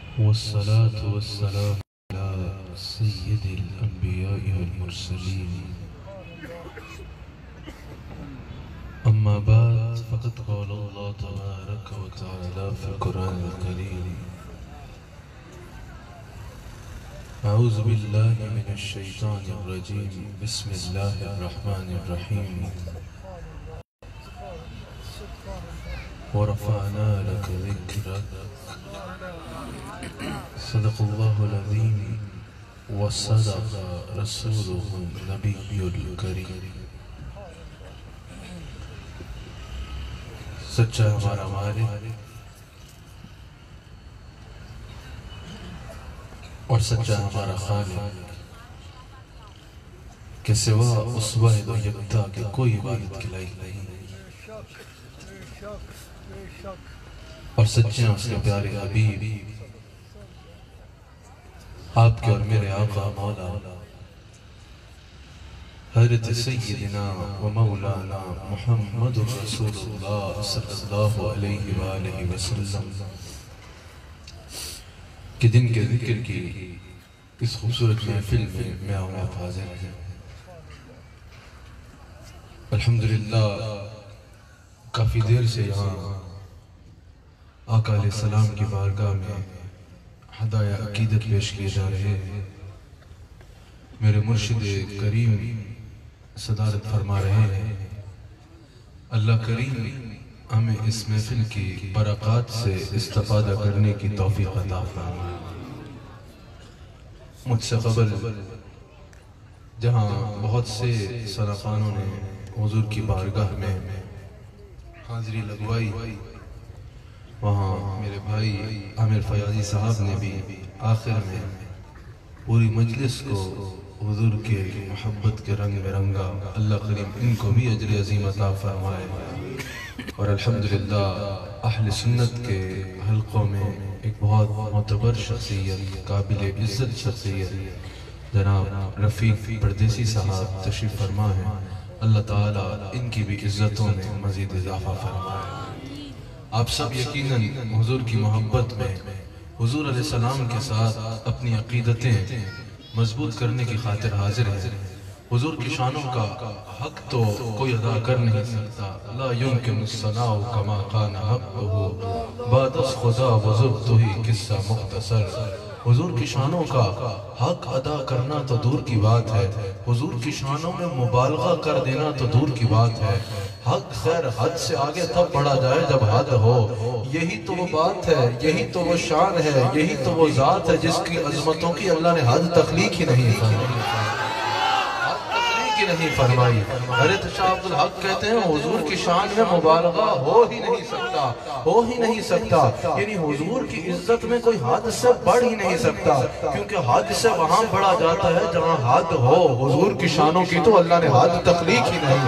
والصلاة والسلام على سيد الأنبياء والمرسلين أما بعد فقد قال الله تبارك وتعالى في القرآن الكريم أعوذ بالله من الشيطان الرجيم بسم الله الرحمن الرحيم ورفعنا لك ذكرك صدق الله العظيم وصدق رسوله النبي الكريم سچا ہمارا مالک اور سچا ہمارا خالق کہ سوا اس واحد و یکتا کے کوئی عبادت کے لائق نہیں اور سچے ہیں اس کے پیارے حبیب آپ کے اور میرے آقا مولا حضرت سیدنا و مولانا محمد رسول اللہ صلی اللہ علیہ وآلہ وسلم کہ دن کے ذکر کی اس خوبصورت محفل میں آپ حاضر ہیں۔ الحمدللہ کافی دیر سے یہاں آقا علیہ السلام کی بارگاہ میں ہدایہ عقیدت پیش کیے جا رہے ہیں۔ میرے مرشد کریم صدارت فرما رہے ہیں، اللہ کریم ہمیں اس محفل کی برکات سے استفادہ کرنے کی توفیق عطا فرمائے۔ مجھ سے قبل جہاں بہت سے سرافانوں نے حضور کی بارگاہ میں حاضری لگوائی، وہاں میرے بھائی عامر فیاضی صاحب نے بھی آخر میں پوری مجلس کو حضور کے محبت کے رنگ میں رنگا۔ اللہ کریم ان کو بھی اجر عظیم عطا فرمائے۔ اور الحمدللہ اہل سنت کے حلقوں میں ایک بہت معتبر شخصیت، قابل عزت شخصیت جناب رفیق پردیسی صاحب تشریف فرما ہے۔ اللہ تعالیٰ ان کی بھی عزتوں میں مزید اضافہ فرمائے۔ آپ سب یقیناً حضور کی محبت میں حضور علیہ السلام کے ساتھ اپنی عقیدتیں مضبوط کرنے کی خاطر حاضر ہیں۔ حضور کی شانوں کا حق تو کوئی ادا کر نہیں سکتا، لا یمکن الثناء کما کان حقہ بعد از خدا بزرگ تو ہی قصہ مختصر۔ حضور کی شانوں کا حق ادا کرنا تو دور کی بات ہے، حضور کی شانوں میں مبالغہ کر دینا تو دور کی بات ہے۔ حق خیر حد سے آگے تب بڑھا جائے جب حد ہو، یہی تو وہ بات ہے، یہی تو وہ شان ہے، یہی تو وہ ذات ہے جس کی عظمتوں کی اللہ نے حد تخلیق ہی نہیں فرمائی۔ حضرت شاہ عبدالحق کہتے ہیں حضور کی شان میں مبالغہ ہو ہی نہیں سکتا، یعنی حضور کی عزت میں کوئی حد سے بڑھ ہی نہیں سکتا، کیونکہ حد سے وہاں بڑھا جاتا ہے جہاں حد ہو۔ حضور کی شانوں کی تو اللہ نے حد تخلیق ہی نہیں۔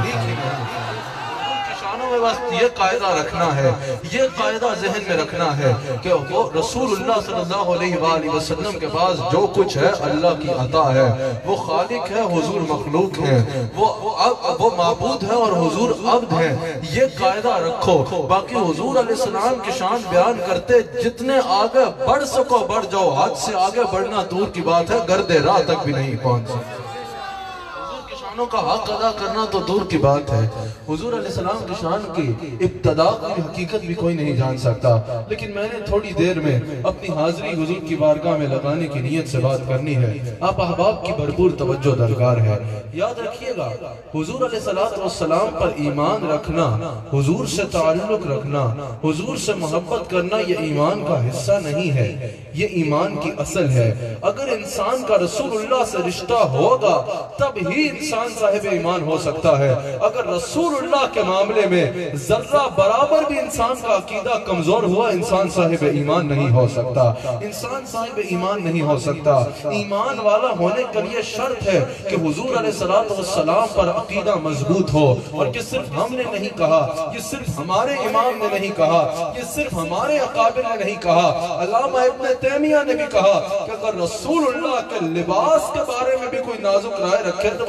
بس یہ قاعدہ رکھنا ہے، یہ قاعدہ ذہن میں رکھنا ہے کہ وہ رسول اللہ صلی اللہ علیہ وآلہ وسلم کے پاس جو کچھ ہے اللہ کی عطا ہے۔ وہ خالق ہے، حضور مخلوق ہیں، وہ معبود ہے اور حضور عبد ہیں۔ یہ قاعدہ رکھو، باقی حضور علیہ السلام کی شان بیان کرتے جتنے آگے بڑھ سکو بڑھ جاؤ، حد سے آگے بڑھنا دور کی بات ہے، گرد راہ تک بھی نہیں پہنچ سکتے۔ شانوں کا حق ادا کرنا تو دور کی بات ہے، حضور علیہ السلام کی شان کی ابتدا کی حقیقت بھی کوئی نہیں جان سکتا۔ لیکن میں نے تھوڑی دیر میں اپنی حاضری حضور کی بارگاہ میں لگانے کی نیت سے بات کرنی ہے۔ آپ احباب کی بھرپور توجہ درکار ہے۔ یاد رکھیے گا حضور علیہ السلام پر ایمان رکھنا، حضور سے تعلق رکھنا، حضور سے محبت کرنا یہ ایمان کا حصہ نہیں ہے، یہ ایمان کی اصل ہے۔ اگر انسان کا رسول اللہ سے رشتہ ہوگا تب ہی انسان صاحب ایمان ہو سکتا ہے۔ اگر رسول اللہ کے معاملے میں ذرہ برابر بھی انسان کا عقیدہ کمزور ہوا، انسان صاحب ایمان نہیں ہو سکتا، انسان صاحب ایمان نہیں ہو سکتا۔ ایمان والا ہونے کے لیے شرط ہے کہ حضور علیہ السلام پر عقیدہ مضبوط ہو۔ اور یہ صرف ہم نے نہیں کہا، یہ صرف ہمارے امام نے نہیں کہا، یہ صرف ہمارے اکابر نے نہیں کہا، علامہ ابن تیمیہ نے بھی کہا کہ اگر رسول اللہ کے لباس کے بارے میں بھی کوئی نازک رائے رکھے تو وہ صاحب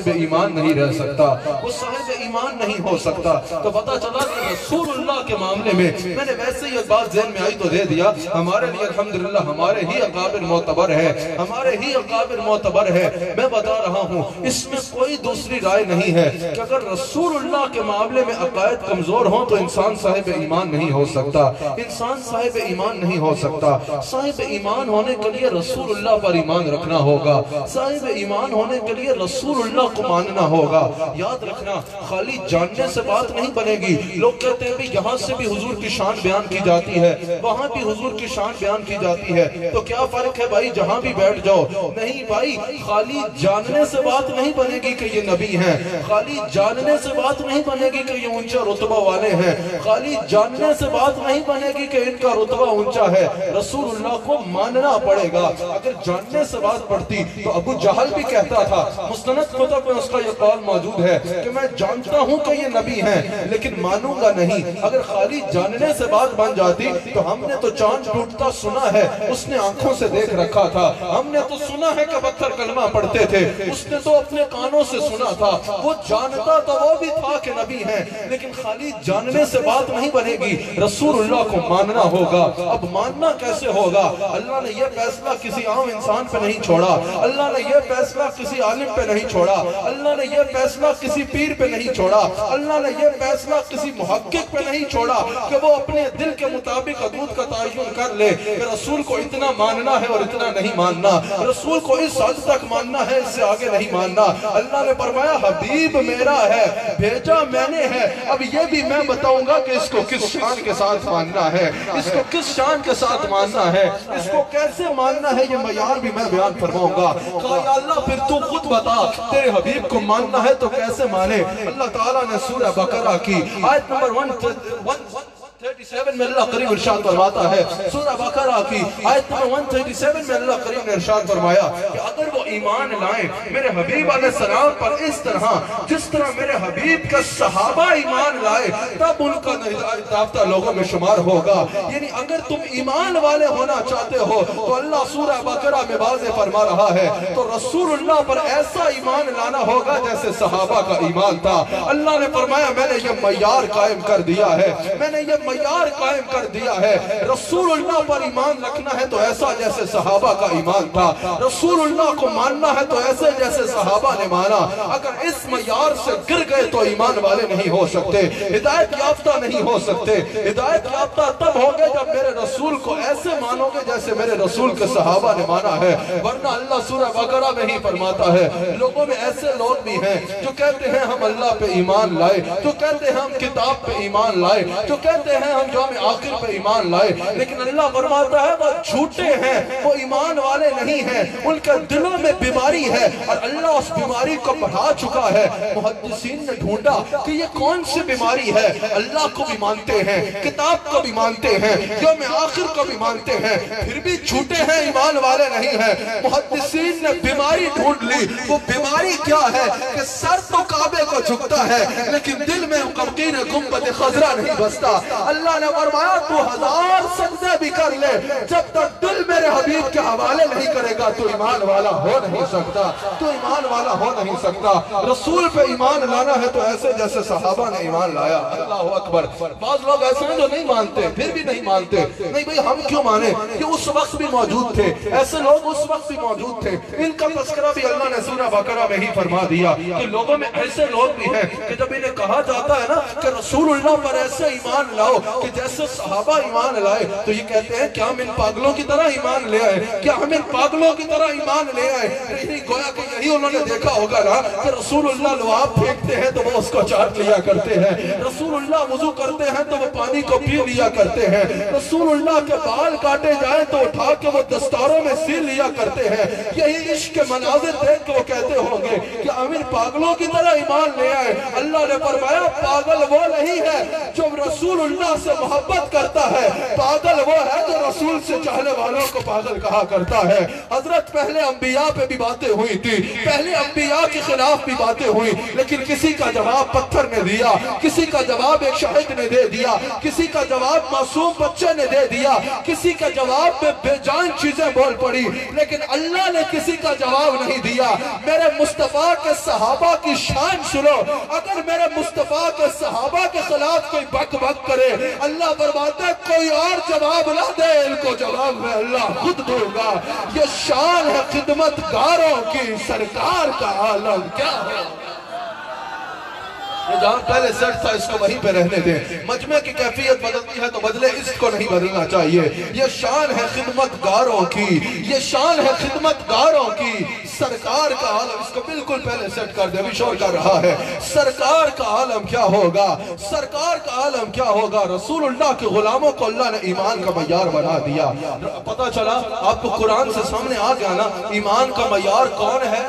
صاحب ایمان نہیں رہ سکتا، وہ صاحب ایمان نہیں ہو سکتا۔ تو پتہ چلا کہ رسول اللہ کے معاملے میں نے ویسے ہی ایک بات ذہن میں آئی تو دے دیا، ہمارے لیے الحمدللہ ہمارے ہی اکابر معتبر ہے، ہمارے ہی اکابر معتبر ہے۔ میں بتا رہا ہوں اس میں کوئی دوسری رائے نہیں ہے کہ اگر رسول اللہ کے معاملے میں عقائد کمزور ہوں تو انسان صاحب ایمان نہیں ہو سکتا، انسان صاحب ایمان نہیں ہو سکتا۔ صاحب ایمان ہونے کے لیے رسول اللہ پر ایمان رکھنا ہوگا، صاحب ایمان ہونے کے لیے رسول اللہ کو ماننا ہوگا۔ یاد رکھنا خالی جاننے سے بات نہیں بنے گی۔ لوگ کہتے ہیں بھی یہاں سے بھی حضور کی شان بیان کی جاتی ہے، وہاں بھی حضور کی شان بیان کی جاتی ہے، تو کیا فرق ہے بھائی جہاں بھی بیٹھ جاؤ؟ نہیں بھائی، خالی جاننے سے بات نہیں بنے گی کہ یہ نبی ہیں، خالی جاننے سے بات نہیں بنے گی کہ یہ اونچا رتبہ والے ہیں، خالی جاننے سے بات نہیں بنے گی کہ ان کا رتبہ اونچا ہے۔ رسول اللہ کو ماننا پڑے گا۔ اگر جاننے سے بات پڑتی تو ابو جہل بھی کہتا تھا، مستند کتب میں اس کا یہ قول موجود ہے کہ میں جانتا ہوں کہ یہ نبی ہیں لیکن مانوں گا نہیں۔ اگر خالی جاننے سے بات بن جاتی تو ہم نے تو چاند ٹوٹتا سنا ہے، اس نے آنکھوں سے دیکھ رکھا تھا، ہم نے تو سنا ہے کہ پتھر کلمہ پڑھتے تھے، اس نے تو اپنے کانوں سے سنا تھا، وہ جانتا تو وہ بھی تھا کہ نبی ہیں، لیکن خالی جاننے سے بات نہیں بنے گی، رسول اللہ کو ماننا ہوگا۔ اب ماننا کیسے ہوگا؟ اللہ نے یہ فیصلہ کسی عام انسان پہ نہیں چھوڑا، اللہ نے یہ فیصلہ کسی عالم پہ نہیں چھوڑا، اللہ نے یہ فیصلہ کسی پیر پہ نہیں چھوڑا، اللہ نے یہ فیصلہ کسی محقق پہ نہیں چھوڑا کہ وہ اپنے دل کے مطابق حدود کا تعین کر لے کہ رسول کو اتنا ماننا ہے اور اتنا نہیں ماننا، رسول کو اس حد تک ماننا ہے، اس سے آگے نہیں ماننا۔ اللہ نے فرمایا حبیب میرا ہے، بھیجا میں نے ہے۔ اب یہ بھی میں بتاؤں گا کہ اس کو کس شان کے ساتھ ماننا ہے، اس کو کس شان کے ساتھ ماننا ہے، اس کو کیسے ماننا ہے، یہ معیار بھی میں بیان فرماؤں گا۔ کہا یا اللہ پھر تو خود بتا، تیرے حبیب کو ماننا ہے تو کیسے مانے؟ اللہ تعالیٰ نے سورہ بقرہ کی آیت نمبر 137 میں اللہ کریم ارشاد فرماتا ہے، سورہ بقرہ کی آیت نمبر 137 میں اللہ کریم نے ارشاد فرمایا کہ اگر وہ ایمان لائیں میرے حبیب علیہ السلام پر اس طرح جس طرح میرے حبیب کے صحابہ ایمان لائے تب ان کا ہدایت یافتہ لوگوں میں شمار ہوگا۔ یعنی اگر تم ایمان والے ہونا چاہتے ہو تو اللہ سورہ بقرہ میں واضح فرما رہا ہے تو رسول اللہ پر ایسا ایمان لانا ہوگا جیسے صحابہ کا ایمان تھا۔ اللہ نے فرمایا میں نے یہ معیار قائم کر دیا ہے، میں نے یہ معیار قائم کر دیا ہے۔ رسول اللہ پر ایمان رکھنا ہے تو ایسا جیسے صحابہ کا ایمان تھا، رسول اللہ کو ماننا ہے تو ایسے جیسے صحابہ نے مانا۔ اگر اس معیار سے گر گئے تو ایمان والے نہیں ہو سکتے، ہدایت یافتہ نہیں ہو سکتے۔ ہدایت یافتہ تب ہوگے جب میرے رسول کو ایسے مانو گے جیسے میرے رسول کے صحابہ نے مانا ہے، ورنہ اللہ سورہ بقرہ میں ہی فرماتا ہے لوگوں میں ایسے لوگ بھی ہیں جو کہتے ہیں ہم اللہ پہ ایمان لائے، جو کہتے ہیں ہم کتاب پہ ایمان لائے، جو کہتے ہیں ہم یوم آخر پہ ایمان لائے، لیکن اللہ فرماتا ہے وہ جھوٹے ہیں، وہ ایمان والے نہیں ہیں، ان کے دلوں میں بیماری ہے اور اللہ اس بیماری کو بڑھا چکا ہے۔ محدثین نے ڈھونڈا کہ یہ کون سی بیماری ہے، اللہ کو بھی مانتے ہیں، کتاب کو بھی مانتے ہیں، یوم آخر کو بھی مانتے ہیں، پھر بھی جھوٹے ہیں، ایمان والے نہیں ہیں۔ محدثین نے بیماری ڈھونڈ لی، وہ بیماری کیا ہے کہ سر تو کعبے کو جھکتا ہے لیکن دل میں قمقین گنبد خضرا نہیں بستا۔ اللہ نے فرمایا تو 1000 سجدے بھی کر لے جب تک دل میرے حبیب کے حوالے نہیں کرے گا تو ایمان والا ہو نہیں سکتا، تو ایمان والا ہو نہیں سکتا۔ رسول پہ ایمان لانا ہے تو ایسے جیسے صحابہ نے ایمان لایا۔ اللہ اکبر۔ بعض لوگ ایسے ہیں جو نہیں مانتے، پھر بھی نہیں مانتے، نہیں بھئی ہم کیوں مانے، یہ اس وقت بھی موجود تھے، ایسے لوگ اس وقت بھی موجود تھے۔ ان کا تذکرہ بھی اللہ نے سورہ بقرہ میں ہی فرما دیا کہ لوگوں میں ایسے لوگ بھی ہیں کہ جب انہیں کہا جاتا ہے نا کہ رسول اللہ پر ایسے ایمان لاؤ کہ جیسے صحابہ ایمان لائے تو یہ کہتے ہیں کیا ہم ان پاگلوں کی طرح ایمان لے آئے، کیا ہم ان پاگلوں کی طرح ایمان لے آئے؟ نہیں، گویا کہ یہی انہوں نے دیکھا ہوگا نا کہ رسول اللہ لعاب پھینکتے ہیں تو وہ اس کو چاٹ لیا کرتے ہیں، رسول اللہ وضو کرتے ہیں تو وہ پانی کو پی لیا کرتے ہیں، رسول اللہ کے بال کاٹے جائیں تو اٹھا کے وہ دستاروں میں سیل لیا کرتے ہیں۔ یہی عشق کے مناظر دیکھ کے وہ کہتے ہوں گے کہ ہم ان پاگلوں کی طرح ایمان لے آئے۔ اللہ نے فرمایا پاگل وہ نہیں ہے جو رسول اللہ سے محبت کرتا ہے، پاگل وہ ہے جو رسول سے چاہنے والوں کو پاگل کہا کرتا ہے۔ حضرت پہلے انبیاء پہ بھی باتیں ہوئی تھی، پہلے انبیاء کے خلاف بھی باتیں ہوئی، لیکن کسی کا جواب پتھر نے دیا، کسی کا جواب ایک شاہد نے دے دیا، کسی کا جواب معصوم بچے نے دے دیا، کسی کا جواب میں بے جان چیزیں بول پڑی، لیکن اللہ نے کسی کا جواب نہیں دیا۔ میرے مصطفیٰ کے صحابہ کی شان سنو، اگر میرے مصطفیٰ کے صحابہ کے خلاف کوئی بک بک کرے، اللہ فرماتا ہے کوئی اور جواب نہ دے، ان کو جواب میں اللہ خود دوں گا۔ یہ شان ہے خدمت گاروں کی، سرکار کا عالم کیا ہے۔ یہ جہاں پہلے سیٹ تھا اس کو وہیں پہ رہنے دیں، مجمع کی کیفیت بدلتی ہے تو بدلے، اس کو نہیں بدلنا چاہیے۔ یہ شان ہے خدمت گاروں کی، یہ شان ہے خدمت گاروں کی، سرکار کا عالم۔ اس کو بالکل پہلے سیٹ کر دے، ابھی شور کر رہا ہے۔ سرکار کا عالم کیا ہوگا، سرکار کا عالم کیا ہوگا۔ رسول اللہ کے غلاموں کو اللہ نے ایمان کا معیار بنا دیا۔ پتہ چلا آپ کو قرآن سے سامنے آ گیا نا ایمان کا معیار کون ہے۔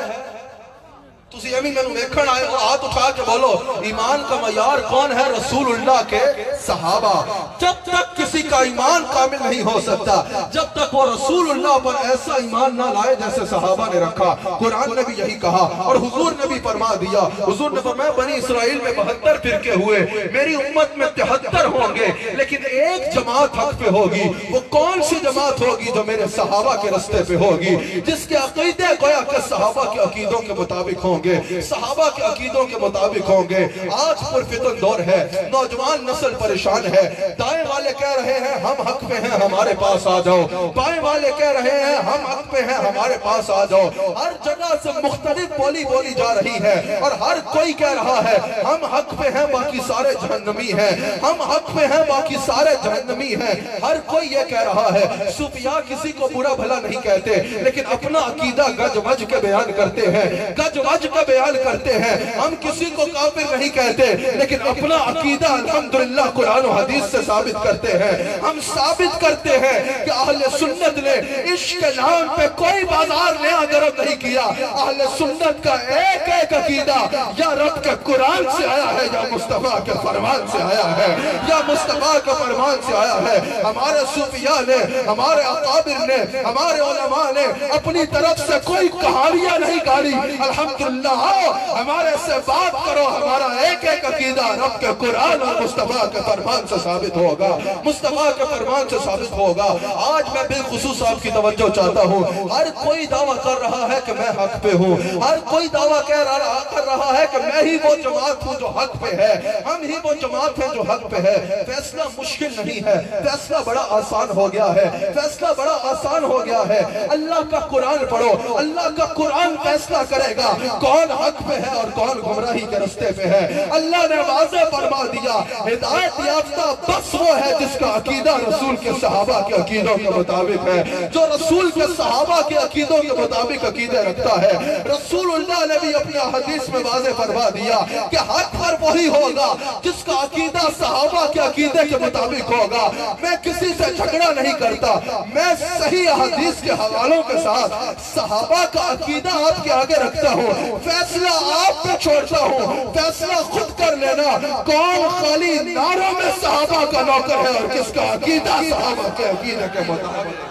تسی امی میں دیکھن آئے ہو، ہاتھ اٹھا کے بولو ایمان کا معیار کون ہے؟ رسول اللہ کے صحابہ۔ جب تک کسی کا ایمان کامل نہیں ہو سکتا جب تک وہ رسول اللہ پر ایسا ایمان نہ لائے جیسے صحابہ نے رکھا۔ قرآن نے بھی یہی کہا اور حضور نے بھی فرما دیا۔ حضور نے فرمایا بنی اسرائیل میں 72 فرقے ہوئے، میری امت میں 73 ہوں گے، لیکن ایک جماعت حق پہ ہوگی۔ وہ کون سی جماعت ہوگی؟ جو میرے صحابہ کے رستے پہ ہوگی، جس کے عقیدے گویا کہ صحابہ کے عقیدوں کے مطابق ہوں گے، صحابہ کے عقیدوں کے مطابق ہوں گے۔ آج پرفتن دور ہے، نوجوان نسل پریشان ہے، دائیں والے کہہ رہے ہیں ہم حق پہ ہیں ہمارے پاس آ جاؤ، بائیں والے کہہ رہے ہیں ہم حق پہ ہیں ہمارے پاس آ جاؤ۔ ہر جگہ سے مختلف بولی جا رہی ہے اور ہر کوئی کہہ رہا ہے ہم حق پہ ہیں باقی سارے جہنمی ہیں، ہم حق پہ ہیں باقی سارے جہنمی ہیں، ہر کوئی یہ کہہ رہا ہے۔ صوفیاء کسی کو برا بھلا نہیں کہتے، لیکن اپنا عقیدہ گج وج کے بیان کرتے ہیں، گج وج کا بیان کرتے ہیں۔ ہم کسی کو کافر نہیں کہتے، لیکن اپنا عقیدہ الحمدللہ قرآن و حدیث سے ثابت کرتے ہیں۔ ہم ثابت کرتے ہیں کہ اہل سنت نے عشق کے نام پہ کوئی بازار نیا گرم نہیں کیا۔ اہل سنت کا ایک ایک عقیدہ یا رب کے قرآن سے آیا ہے یا مصطفیٰ کے فرمان سے آیا ہے، یا مصطفیٰ کے فرمان سے آیا ہے۔ ہمارے صوفیاء نے، ہمارے اکابر نے، ہمارے علماء نے اپنی طرف سے کوئی کہانیاں نہیں گاڑی۔ الحمدللہ آؤ ہمارے سے بات کرو، ہمارا ایک ایک عقیدہ رب کے قرآن اور مصطفیٰ کے فرمان سے ثابت ہوگا، مصطفیٰ کے فرمان سے ثابت ہوگا۔ آج میں بالخصوص آپ کی توجہ چاہتا ہوں، ہر کوئی دعویٰ کر رہا ہے کہ میں حق پہ ہوں، ہر کوئی دعویٰ کر رہا ہے کہ میں ہی وہ جماعت ہوں جو حق پہ ہے، ہم ہی وہ جماعت ہیں جو حق پہ ہے۔ فیصلہ مشکل نہیں ہے، فیصلہ بڑا آسان ہو گیا ہے، فیصلہ بڑا آسان ہو گیا ہے۔ اللہ کا قرآن پڑھو، اللہ کا قرآن فیصلہ کرے گا کون حق پہ ہے اور کون گمراہی کے رستے پہ ہے۔ اللہ نے واضح فرما دیا ہدایت یافتہ بس وہ ہے جس کا عقیدہ رسول کے صحابہ کے عقیدوں کے مطابق ہے، جو رسول کے صحابہ کے عقیدوں کے مطابق عقیدے رکھتا ہے۔ رسول اللہ نے بھی اپنی حدیث میں واضح فرما دیا کہ حق پر وہی ہوگا جس کا عقیدہ صحابہ کے عقیدے کے مطابق ہوگا۔ میں کسی سے جھگڑا نہیں کرتا، میں صحیح حدیث کے حوالوں کے ساتھ صحابہ کا عقیدہ آپ کے آگے رکھتا ہوں، فیصلہ آپ پہ چھوڑتا ہوں، فیصلہ خود کر لینا کون خالی نعروں میں صحابہ کا نوکر ہے اور کس کا عقیدہ صحابہ کے عقیدے کے مطابق،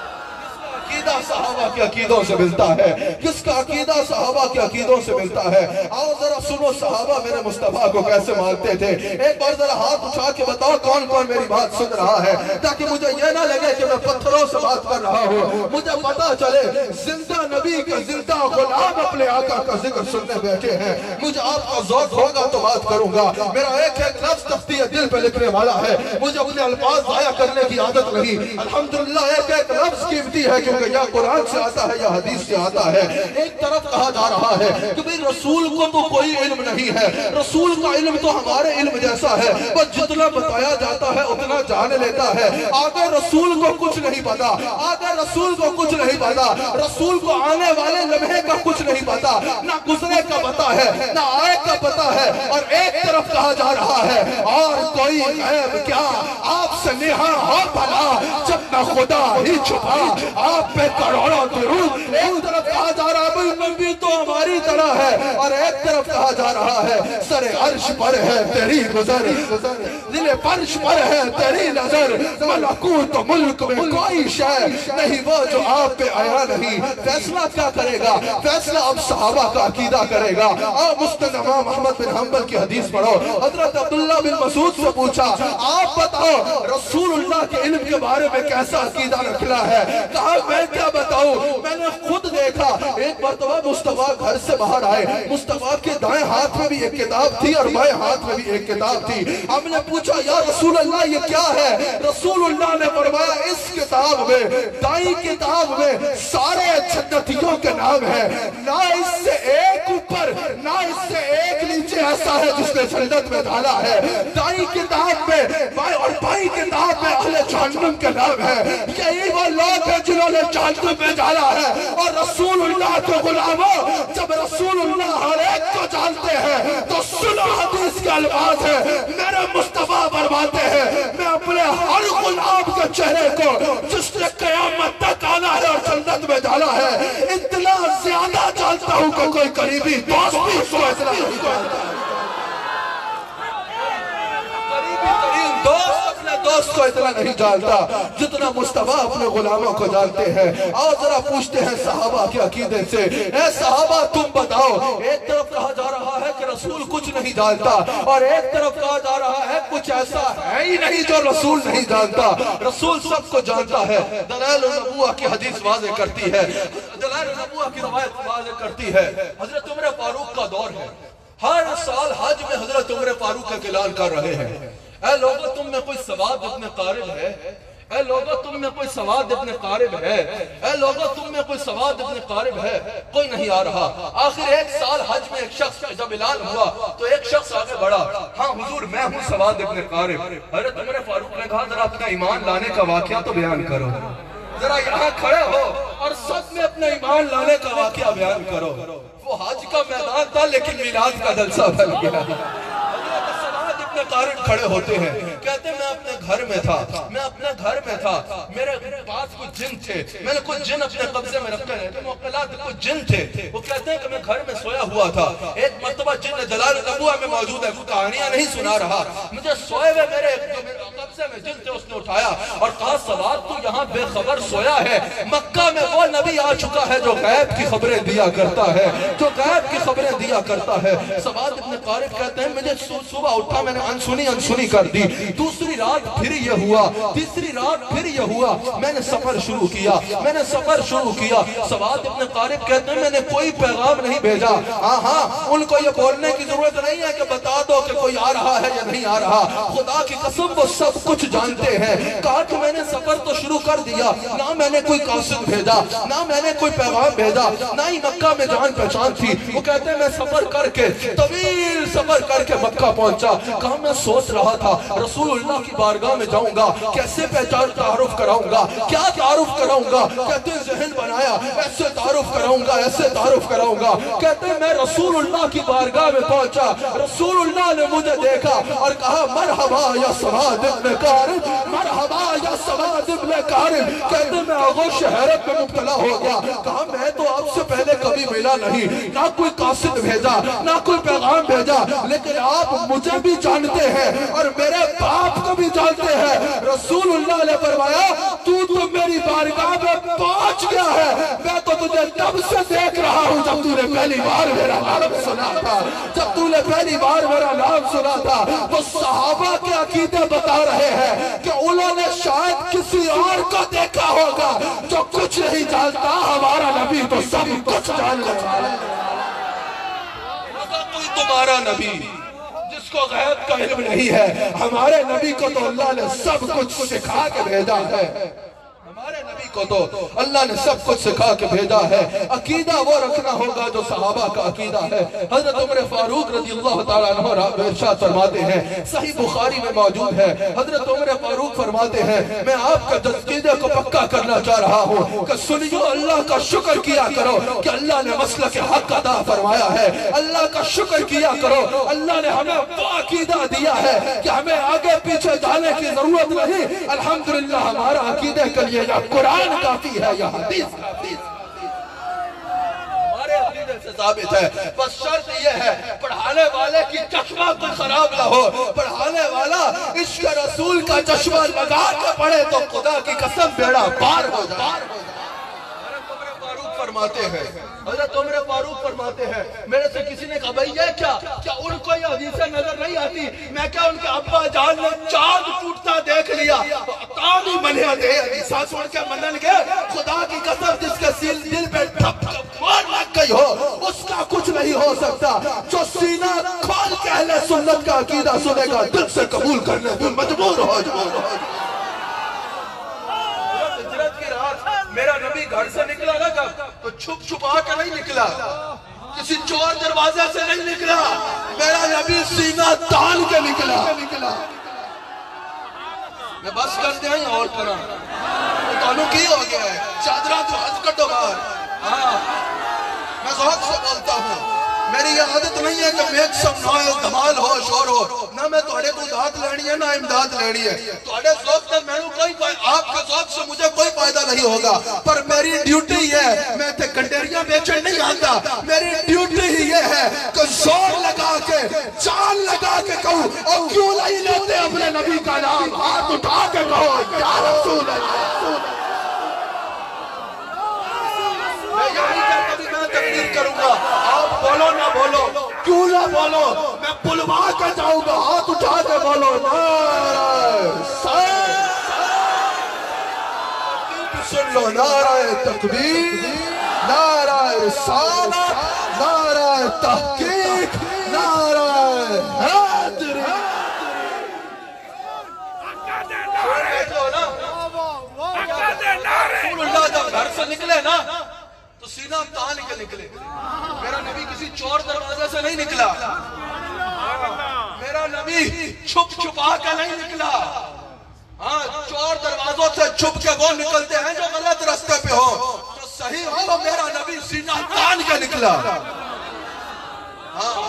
عقیدہ صحابہ کے عقیدوں سے ملتا ہے، کس کا عقیدہ صحابہ کے عقیدوں سے ملتا ہے۔ آؤ ذرا سنو صحابہ میرے مصطفیٰ کو کیسے مانتے تھے۔ ایک بار ذرا ہاتھ اٹھا کے بتاؤ کون کون میری بات سن رہا ہے، تاکہ مجھے یہ نہ لگے کہ میں پتھروں سے بات کر رہا ہوں، مجھے پتا چلے زندہ نبی کا زندہ غلام اپنے آقا کا ذکر سننے بیٹھے ہیں۔ مجھے آپ کا ذوق ہوگا تو بات کروں گا، میرا ایک ایک لفظ تختی دل پہ لکھنے والا ہے، مجھے اپنے الفاظ ضائع کرنے کی عادت نہیں۔ الحمدللہ ایک ایک لفظ قیمتی ہے کیونکہ یا قرآن سے آتا ہے یا حدیث سے آتا ہے۔ ایک طرف کہا جا رہا ہے کہ بھئی رسول کو تو کوئی علم نہیں ہے، رسول کا علم تو ہمارے علم جیسا ہے، بس جتنا بتایا جاتا ہے اتنا جان لیتا ہے، آگے رسول کو کچھ نہیں پتا، آگے رسول کو کچھ نہیں پتا، رسول کو آنے والے لمحے کا کچھ نہیں پتا، نہ گزرے کا پتا ہے نہ آئے کا پتا ہے۔ اور ایک طرف کہا جا رہا ہے اور کوئی غیب کیا آپ سے نہاں ہو بھلا جب نہ خدا ہی چھپا آپ پہ کروڑوں درود۔ ایک طرف کہا جا رہا ہے نبی تو ہماری طرح ہے اور ایک طرف کہا جا رہا ہے سر عرش پر ہے تیری گزر، دل فرش پر ہے تیری نظر، ملکوت و ملک میں کوئی شے نہیں وہ جو آپ پہ آیا نہیں۔ فیصلہ کیا کرے گا؟ فیصلہ اب صحابہ کا عقیدہ کرے گا۔ آپ مسند امام احمد بن حنبل کی حدیث پڑھو، حضرت عبداللہ بن مسعود سے پوچھا آپ بتاؤ رسول اللہ کے علم کے بارے میں کیسا عقیدہ رکھنا ہے؟ کہا میں کیا بتاؤں، میں نے خود دیکھا ایک مرتبہ مصطفیٰ گھر سے باہر آئے، مصطفیٰ کے دائیں ہاتھ میں بھی ایک کتاب تھی اور بائیں ہاتھ میں بھی ایک کتاب تھی۔ ہم نے پوچھا یا رسول اللہ یہ کیا ہے؟ رسول اللہ نے فرمایا اس کتاب میں، دائیں کتاب میں سارے جنتیوں کے نام ہیں، نہ اس سے ایک اوپر نہ اس سے ایک نیچے ایسا ہے جس نے جنت میں ڈالا ہے۔ دائیں کتاب میں اور بائیں کتاب میں اہل جہنم کے نام ہے۔ یہی وہ لوگ ہیں جنہوں نے جہنم میں ڈالا ہے۔ اور رسول اللہ کے غلاموں جب رسول اللہ ہر ایک کو جانتے ہیں تو سنو حدیث کے الفاظ ہے، میرے مصطفیٰ فرماتے ہیں میں اپنے ہر غلام کے چہرے کو جس نے قیامت تک آنا ہے اور جنت میں ڈالا ہے اتنا زیادہ جانتا ہوں کہ کوئی قریبی دوست بھی اس کو اتنا نہیں جانتا۔ دوست کو اتنا نہیں جانتا جتنا مصطفیٰ اپنے غلاموں کو جانتے ہیں۔ آؤ ذرا پوچھتے ہیں صحابہ کے عقیدے سے، اے صحابہ تم بتاؤ، ایک طرف کہا جا رہا ہے کہ رسول کچھ نہیں جانتا اور ایک طرف کہا جا رہا ہے کچھ ایسا ہے ہی نہیں جو رسول نہیں جانتا۔ رسول سب کو جانتا ہے۔ دلائل النبوہ کی حدیث واضح کرتی ہے، دلائل النبوہ کی روایت واضح کرتی ہے، حضرت عمر فاروق کا دور ہے، ہر سال حج میں حضرت عمر فاروق کا اعلان کر رہے ہیں، اے لوگوں تم میں کوئی سواد ابن قارب ہے، اے لوگوں تم میں کوئی سواد ابن قارب ہے، اے لوگوں تم میں کوئی سواد ابن قارب ہے، کوئی نہیں آ رہا۔ آخر ایک سال حج میں ایک شخص جب اعلان ہوا تو ایک شخص آگے بڑھا، ہاں حضور میں ہوں سواد ابن قارب۔ حضرت عمر فاروق نے کہا ذرا اپنا ایمان لانے کا واقعہ تو بیان کرو، ذرا یہاں کھڑے ہو اور سب میں اپنا ایمان لانے کا واقعہ بیان کرو۔ وہ حج کا میدان تھا لیکن میلاد کا جلسہ بن گیا۔ قارب کھڑے ہوتے ہیں، کہتے ہیں میں اپنے گھر میں تھا، میرے پاس کچھ جن تھے، میں نے کچھ جن اپنے قبضے میں رکھے ہیں، موقعات کچھ جن تھے، وہ کہتے ہیں کہ میں گھر میں سویا ہوا تھا، ایک مرتبہ جن دلائل النبوہ میں موجود ہے، کوئی کہانیاں نہیں سنا رہا، مجھے سوئے ہوئے میرے قبضے میں جن تھے اس نے اٹھایا اور کہا سواد تو یہاں بے خبر سویا ہے، مکہ میں وہ نبی آ چکا ہے جو غیب کی خبریں دیا کرتا ہے، جو غیب کی خبریں دیا کرتا ہے۔ سواد ابن قارب کہتے ہیں مجھے صبح اٹھا، میں نے انسنی کر دی، دوسری رات پھر یہ ہوا، تیسری رات پھر یہ ہوا، میں نے سفر شروع کیا۔ سواد ابن قارب کہتے ہیں میں نے کوئی پیغام نہیں بھیجا، ہاں ان کو یہ بولنے کی ضرورت نہیں ہے کہ بتا دو کہ کوئی آ رہا ہے یا نہیں آ رہا، خدا کی قسم وہ سب کچھ جانتے ہیں۔ کہا کہ میں نے سفر تو شروع کر دیا، نہ میں نے کوئی قاصد بھیجا، نہ میں نے کوئی پیغام بھیجا، نہ ہی مکہ میں جان پہچان تھی۔ وہ کہتے ہیں میں سفر کر کے طویل سفر کر کے مکہ پہنچا، کہا میں سوچ رہا تھا رسول اللہ کی بارگاہ میں جاؤں گا، کیسے پہچان تعارف کراؤں گا، کیا تعارف کراؤں گا، کہتے ہیں ذہن بنایا ایسے تعارف کراؤں گا، کہتے ہیں میں رسول اللہ کی بارگاہ میں پہنچا، رسول اللہ نے مجھے دیکھا اور کہا مرحبا یا سواد ابن قارب، مرحبا یا سواد ابن قارب۔ کہتے ہیں میں آغوش حیرت میں مبتلا ہو گیا، کہا میں تو آپ سے پہلے کبھی ملا نہیں، نہ کوئی قاصد بھیجا، نہ کوئی پیغام بھیجا، لیکن آپ مجھے بھی جانتے ہیں اور میرے باپ کو بھی جانتے ہیں۔ رسول اللہ نے فرمایا تو میری بارگاہ میں پہنچ گیا ہے، میں تو تجھے تب سے دیکھ رہا ہوں جب تو نے پہلی بار میرا نام سنا تھا، تو صحابہ کے عقیدے بتا رہے ہیں کہ انہوں نے شاید کسی اور کو دیکھا ہوگا جو کچھ نہیں جانتا، ہمارا نبی تو سب کچھ جان لیتا ہے۔ کوئی تمہارا نبی جس کو غیب کا علم نہیں ہے، ہمارے نبی کو تو اللہ نے سب کچھ سکھا کے بھیجا ہے، ہمارے نبی کو تو اللہ نے سب کچھ سکھا کے بھیجا ہے۔ عقیدہ وہ رکھنا ہوگا جو صحابہ کا عقیدہ ہے۔ حضرت عمر فاروق رضی اللہ تعالیٰ عنہ ارشاد فرماتے ہیں، صحیح بخاری میں موجود ہے، حضرت عمر فاروق فرماتے ہیں میں آپ کا عقیدے کو پکا کرنا چاہ رہا ہوں کہ سنیو اللہ کا شکر کیا کرو کہ اللہ نے مسلک حق عطا فرمایا ہے، اللہ کا شکر کیا کرو، اللہ نے ہمیں وہ عقیدہ دیا ہے کہ ہمیں آگے پیچھے جانے کی ضرورت نہیں، الحمدللہ ہمارا عقیدے کے لیے یا قرآن کافی ہے یا حدیث کافی ہے۔ ہمارے عقیدے से साबित है। बस शर्त ये है पढ़ाने वाले की चश्मा कोई खराब ना हो, पढ़ाने वाला इश्क रसूल का चश्मा लगा के पढ़े तो खुदा की कसम बेड़ा पार हो जाए। फरमाते हैं हज़रत उमर फारूक फरमाते हैं, मेरे से किसी ने कहा भाई ये क्या उनको ये हदीसें नजर नहीं आती? मैं क्या उनके अब्बा जान ने चांद टूटता देख लिया ताम ही मने थे हदीसा सुन के मनन के? खुदा की कसम जिसके दिल पे मार लग गई हो उसका कुछ नहीं हो सकता। जो सीना खोल के अहले सुन्नत का अकीदा सुनेगा दिल से कबूल करने पे मजबूर हो जाएगा। मेरा नबी घर से निकला ना जब तो छुप छुपा कर नहीं निकला, किसी चोर दरवाजे से नहीं निकला, मेरा नबी सीना तान के निकला। मैं बस करते हैं और करा तो की हो गया है चादरा तो हज कटो बाहर। हाँ मैं ज़ौक़ से बोलता हूँ, मेरी ये आदत नहीं है कि मेक सम नॉइज़ धमाल हो शोर हो ना, मैं थोड़े को दात लेनी है ना इमदाद लेनी है। थोड़े ज़ौक़ से मैंने कोई आपके ज़ौक़ से मुझे कोई फायदा नहीं होगा, पर मेरी ड्यूटी है मैं ते कंडेरियां बेचने नहीं आता। मेरी ड्यूटी ही ये है कि जोर लगा के जान लगा के कहूँ और क्यों नहीं लेते अपने नबी का नाम, हाथ उठा के कहो या रसूल अल्लाह। मैं तकरीर करूंगा, आप बोलो ना बोलो, क्यों ना बोलो, मैं बुलवा के जाऊंगा, हाथ उठा के बोलो सुन लो नाराए तकबीर, नाराए रिसालत, नाराए तहकीक, नाराए हैदरी। रसूलुल्लाह जब घर से निकले ना तो सीना तान के निकले। मेरा नबी किसी चोर दरवाजे से नहीं निकला, मेरा नबी छुप छुपा के नहीं निकला। हाँ चोर दरवाजों से छुप के वो निकलते हैं जो गलत रास्ते पे हो, तो सही हो मेरा नबी सीना तान के निकला। हाँ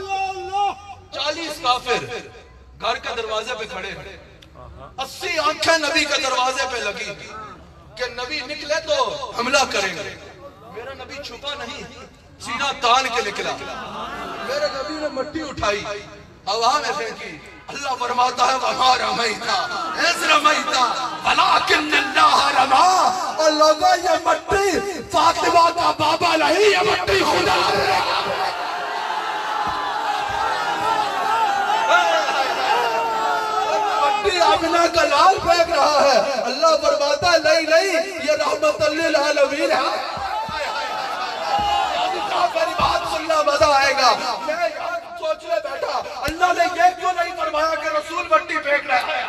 40 काफिर घर के दरवाजे पे खड़े, 80 आंखें नबी के दरवाजे पे लगी कि नबी निकले तो हमला करेंगे। मेरा नबी छुपा नहीं, सीना तान के निकला। मेरे नबी ने मट्टी उठाई हवा में फेंकी, अल्लाह फरमाता है वहां रमैता इज़ रमैता वलाकिन अल्लाह रमा। और लोगों ये मट्टी फातिमा का बाबा नहीं, ये मट्टी खुदा है। मट्टी आमिना का लाल फेंक रहा है, अल्लाह फरमाता है नहीं ये रहमतुल लिल आलमीन है। मेरी बात सुनना मजा आएगा। मैं सोचने बैठा अल्लाह ने ये क्यों नहीं फरमाया कि रसूल मट्टी फेंक रहा है।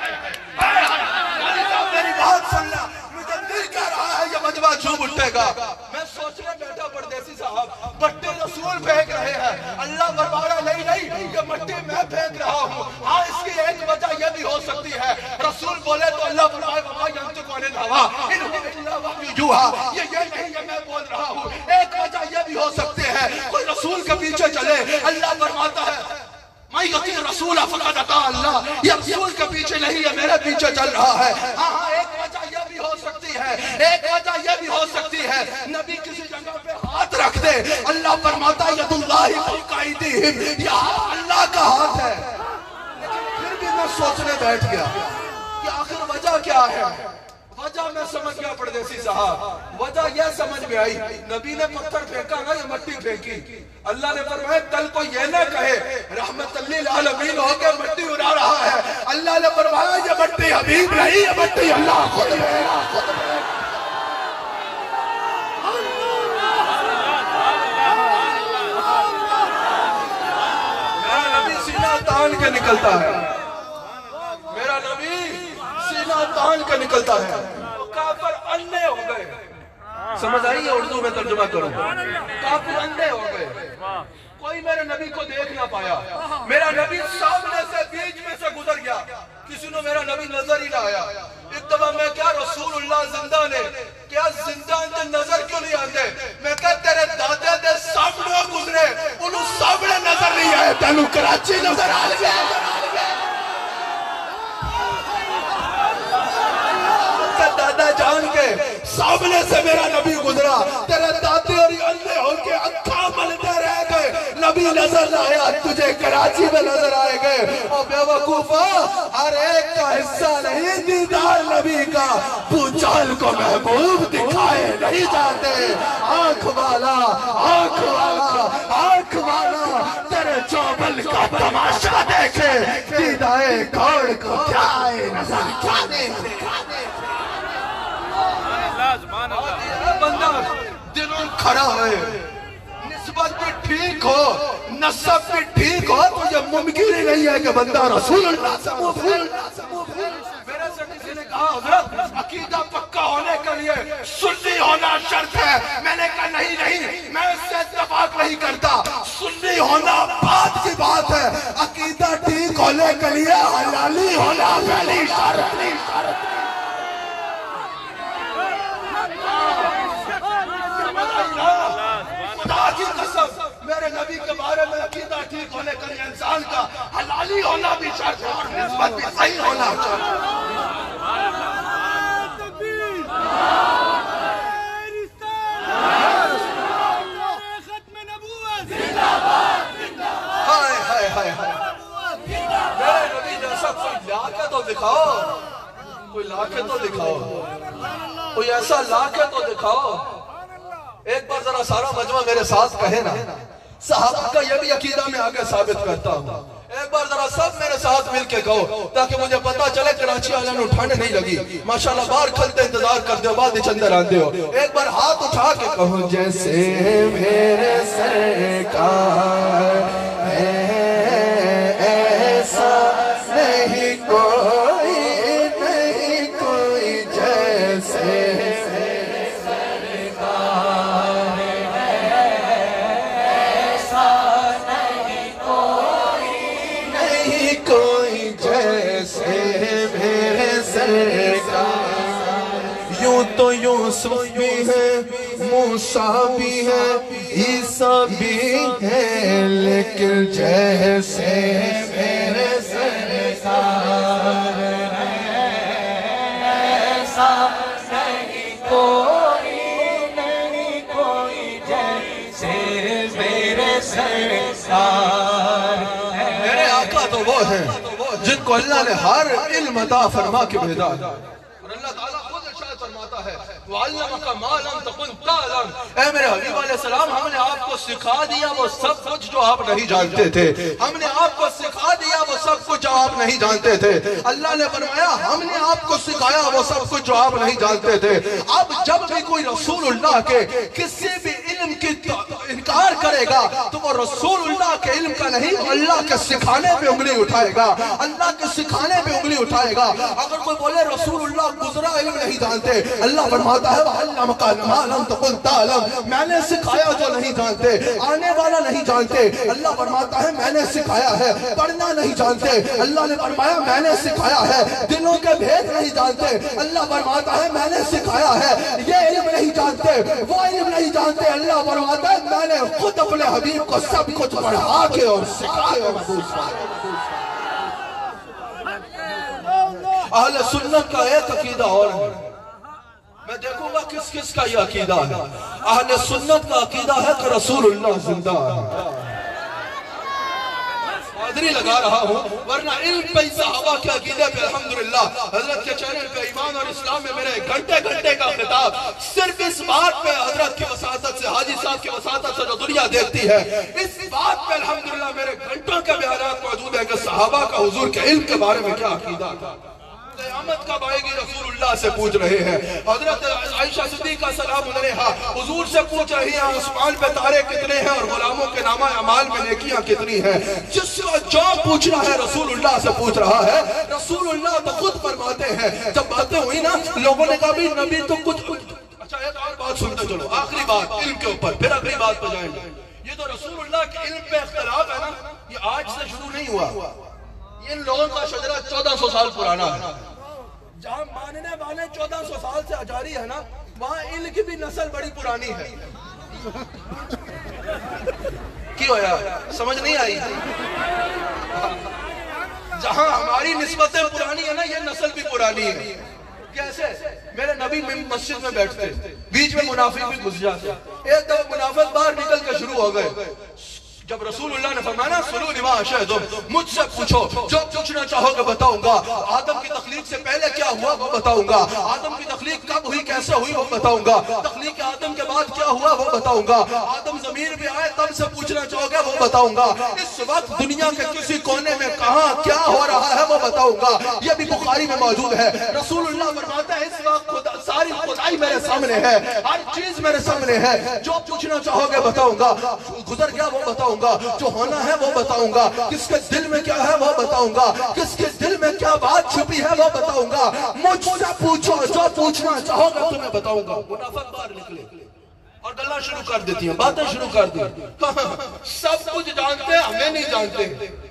मेरी बात सुनना, मुझे दिल कह रहा है ये मजमा झूम उठेगा। मैं सोचने बैठा परदेसी साहब मट्टी रसूल फेंक रहे हैं, अल्लाह फरमाया नहीं ये मट्टी मैं फेंक रहा हूँ। हाँ इसकी एक वजह यह भी हो सकती है, रसूल बोले तो अल्लाह फरमाए ये नहीं मैं बोल रहा हूँ। एक वजह यह भी हो सकती है कोई रसूल के पीछे चले, अल्लाह फरमाता है मैं यकीन रसूल फक़द अता अल्लाह, ये रसूल के पीछे नहीं है मेरे पीछे चल रहा है। हाँ एक वजह यह भी हो सकती है, एक वजह यह भी हो सकती है नबी किसी जगह पे हाथ रख दे, अल्लाह फरमाता है यदुल्लाहि फौक़ अयदीहिम, ये अल्लाह का हाथ है। लेकिन फिर भी मैं सोचने बैठ गया कि आखिर वजह क्या है। वजह मैं समझ गया परदेसी साहब, वजह यह समझ में आई नबी ने पत्थर फेंका ना ये मट्टी फेंकी, अल्लाह ने फरमाया कल को ये ना कहे रहमतुल लिल आलमीन होकर मट्टी उड़ा रहा है, अल्लाह ने फरमाया ये मट्टी हबीब नहीं, ये मट्टी अल्लाह खुद है। मेरा नबी सीना तान के निकलता है, मेरा नबी सीना तान के निकलता है। काफिर अंधे हो गए, समझ आई है उर्दू में तर्जुमा करूं, काफिर अंधे हो गए, कोई मेरे नबी को देख ना पाया। मेरा नबी सामने से बीच में से गुजर गया, किसी ने मेरा नबी नजर ही ना आया। एक दफा मैं क्या रसूलुल्लाह जिंदा ने क्या जिंदा नजर क्यों नहीं आते? मैं क्या तेरे दादा दे सामने गुजरे उन्होंने सामने नजर नहीं आए, तेनू कराची नजर आ गया। दादा जान के सामने से मेरा नबी गुजरा, तेरे दादे और अंधे होके अक्खा मल کبھی نظر نہ آیا تجھے کراچی میں نظر آئے گئے. اور بے وقوفا ہر ایک کا حصہ نہیں دیدار نبی کا, پوچال کو محبوب دکھائے نہیں جاتے. آنکھ والا آنکھ والا آنکھ والا تیرے چوبل کا تماشا دیکھے, دیدائے کون کو کیا آئے نظر کیا دیکھے. بندہ دلوں کھڑا ہے, نسبت بھی ٹھیک ہو, نسب بھی ٹھیک ہو, تو یہ ممکن ہی نہیں ہے کہ بندہ رسول اللہ سے مفہوم. میرے سے کسی نے کہا حضرت عقیدہ پکا ہونے کے لیے سنی ہونا شرط ہے. میں نے کہا نہیں, میں اس سے اتفاق نہیں کرتا. سنی ہونا بات کی بات ہے, عقیدہ ٹھیک ہونے کے لیے حلالی ہونا پہلی شرط. خدا کی قسم میرے نبی کے بارے میں عقیدہ ٹھیک ہونے کے لیے انسان کا حلالی ہونا بھی شرط ہے اور نسبت بھی صحیح ہونا چاہیے. میرے نبی جیسا کوئی لا کے تو دکھاؤ, کوئی لا کے تو دکھاؤ, کوئی ایسا لا کے تو دکھاؤ. ایک بار ذرا سارا مجمع میرے ساتھ کہے نا, صحابہ کا یہ بھی عقیدہ میں آگے ثابت کرتا ہوں. ایک بار ذرا سب میرے ساتھ مل کے کہو تاکہ مجھے پتا چلے کراچی والوں نے اٹھانے نہیں لگی. ماشاءاللہ باہر کھلتے انتظار کرتے ہو, بعد چندر آندے ہو. ایک بار ہاتھ اٹھا کے کہو جیسے میرے سرکار ایسا نہیں کوئی, نہیں کوئی جیسے تو یوسف بھی ہے, موسیٰ بھی ہے, عیسیٰ بھی ہے, لیکن جیسے میرے سرکار ایسا نہیں کوئی, نہیں کوئی جیسے میرے سرکار. میرے آقا تو وہ ہیں جن کو اللہ نے ہر علم عطا فرما کے بھیجا, اور اللہ تعالیٰ فرماتا ہے وَعَلَّمَكَ مَا لَمْ تَكُنْ تَعْلَمْ. اے میرے حبیب علیہ السلام, ہم نے آپ کو سکھا دیا وہ سب کچھ جو آپ نہیں جانتے تھے. ہم نے آپ کو سکھا دیا وہ سب کچھ جو آپ نہیں جانتے تھے. اللہ نے فرمایا ہم نے آپ کو سکھایا وہ سب کچھ جو آپ نہیں جانتے تھے. اب جب بھی کوئی رسول اللہ کے کسی بھی علم کی انکار کرے گا تو وہ رسول اللہ کے علم کا نہیں, وہ اللہ کے سکھانے پہ انگلی اٹھائے گا, اللہ کے سکھانے پہ انگلی اٹھائے گا. اگر کوئی بولے رسول اللہ گزرا علم نہیں جانتے, اللہ فرماتا ہے وَعَلَّمَكَ مَا لَمْ تَكُنْ تَعْلَمْ. میں نے سکھایا جو نہیں جانتے, آنے والا نہیں جانتے. اللہ فرماتا ہے میں نے سکھایا ہے. پڑھنا نہیں جانتے, اللہ نے فرمایا میں نے سکھایا ہے. دلوں کے بھید نہیں جانتے, اللہ فرماتا ہے میں نے سکھایا ہے. یہ علم نہیں جانتے, وہ علم نہیں جانتے, اللہ فرماتا ہے میں نے خود اپنے حبیب کو سب کچھ پڑھا کے اور سکھا کے محفوظ کیا. اہل سنت کا ایک عقیدہ اور ہے, میں دیکھوں گا کس کس کا یہ عقیدہ ہے. اہل سنت کا عقیدہ ہے کہ رسول اللہ زندہ ہے. حاضری لگا رہا ہوں ورنہ علم پہ صحابہ کے عقیدے پہ الحمدللہ حضرت کے چینل پہ ایمان اور اسلام میں میرے گھنٹے کا خطاب صرف اس بات پہ حضرت کی وساطت سے, حاجی صاحب کی وساطت سے جو دنیا دیکھتی ہے, اس بات پہ الحمدللہ میرے گھنٹوں کے بیانات موجود ہیں کہ صحابہ کا حضور کے علم کے بارے میں کیا عقیدہ تھا. قیامت کب آئے گی رسول اللہ سے پوچھ رہے ہیں. حضرت عائشہ صدیقہ سلام علیہا حضور سے پوچھ رہی ہیں آسمان پہ تارے کتنے ہیں اور غلاموں کے نامہ اعمال میں نیکیاں کتنی ہیں. جس کا جو پوچھنا ہے رسول اللہ سے پوچھ رہا ہے. رسول اللہ تو خود فرماتے ہیں, جب باتیں ہوئی نا لوگوں نے کہا بھی نبی تو کچھ. اچھا ایک اور بات سنتے چلو, آخری بات علم کے اوپر, پھر اگلی بات پہ جائیں گے. یہ تو رسول اللہ کے علم پہ اختلاف ہے نا, یہ آج سے شروع نہیں ہوا. ان لوگوں کا شجرہ 1400 سال پرانا ہے. جہاں ماننے والے 1400 سال سے جاری ہے نا, وہاں ان کی بھی نسل بڑی پرانی ہے. کیوں ہویا سمجھ نہیں آئی؟ جہاں ہماری نسبتیں پرانی ہے نا, یہ نسل بھی پرانی ہے. کیسے؟ میرے نبی مسجد میں بیٹھتے, بیچ میں منافق بھی گھس جاتے. ایک دفعہ منافق باہر نکل کے شروع ہو گئے, جب رسول اللہ نے فرمایا سلو لما شئتم، مجھ سے پوچھو جو پوچھنا چاہو گے بتاؤں گا، آدم کی تخلیق سے پہلے کیا ہوا وہ بتاؤں گا، آدم کی تخلیق کب ہوئی کیسے ہوئی وہ بتاؤں گا، تخلیق آدم کے بعد کیا ہوا وہ بتاؤں گا، آدم زمین پہ آئے تب سے پوچھنا چاہو گے وہ بتاؤں گا، اس وقت دنیا کے کسی کونے میں کہاں کیا ہو رہا ہے وہ بتاؤں گا۔ یہ بھی بخاری میں موجود ہے۔ رسول اللہ فرماتا ہے اس وقت ساری خدائی میرے سامنے ہے، ہر چیز میرے سامنے ہے، جو پوچھنا چاہو گے بتاؤں گا، گزر گیا وہ بتاؤں گا، جو ہونا ہے وہ بتاؤں گا، کس کے دل میں کیا ہے وہ بتاؤں گا، کس کے دل میں کیا بات چھپی ہے وہ بتاؤں گا، مجھ سے پوچھو جو پوچھنا چاہو گے تمہیں بتاؤں گا۔ منافق باہر نکلے اور گلا شروع کر دیتی ہیں، باتیں شروع کر دی، سب کچھ جانتے ہیں ہمیں نہیں جانتے۔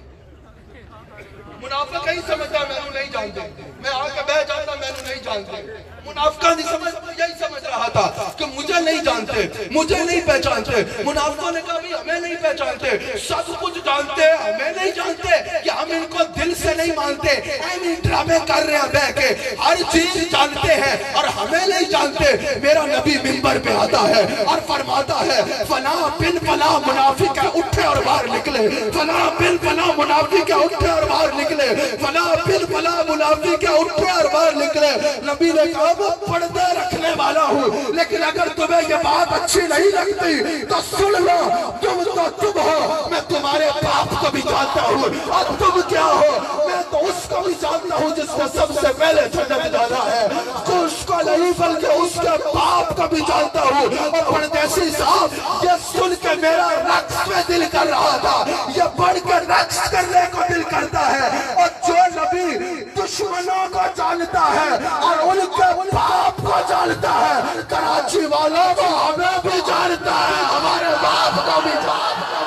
منافق نہیں سمجھتا میں نے نہیں جانتے، میں آ کے بیٹھ جاتا میں نے نہیں جانتے، منافقہ نہیں سمجھتا، یہی سمجھ رہا تھا کہ مجھے نہیں جانتے، مجھے نہیں پہچانتے۔ منافقوں نے کہا بھی ہمیں نہیں پہچانتے، سب کچھ جانتے ہیں ہمیں نہیں جانتے، کہ ہم ان کو دل سے نہیں مانتے، ایمی ڈرامے کر رہے ہیں بیٹھ کے، ہر چیز جانتے ہیں اور ہمیں نہیں جانتے۔ میرا نبی منبر پہ آتا ہے اور فرماتا ہے فلاں بن فلاں منافق ہے اٹھے اور باہر نکلے، فلاں بن فلاں منافق ہے اٹھے اور باہر نکلے، فلاں بن فلاں منافق ہے اٹھے اور باہر نکلے۔ نبی نے کہا وہ پردے رکھنے والا ہوں، لیکن اگر تمہیں یہ بات اچھی نہیں لگتی تو سن لو، تم تو تم ہو، میں تمہارے باپ کو بھی جانتا ہوں، اور تم کیا ہو، میں تو اس کو بھی جانتا ہوں جس نے سب سے پہلے جنت جانا ہے، تو اس کو نہیں بلکہ اس کے باپ کو بھی جانتا ہوں۔ اور پردیسی صاحب یہ سن کے میرا رقص میں دل کر رہا تھا، یہ پڑھ کے رقص کرنے کو دل کرتا ہے۔ اور جو نبی دشمنوں کو جانتا ہے اور ان کے باپ کو جانتا ہے، کراچی والا وہ ہمیں بھی جانتا ہے، ہمارے باپ کو بھی جانتا ہے۔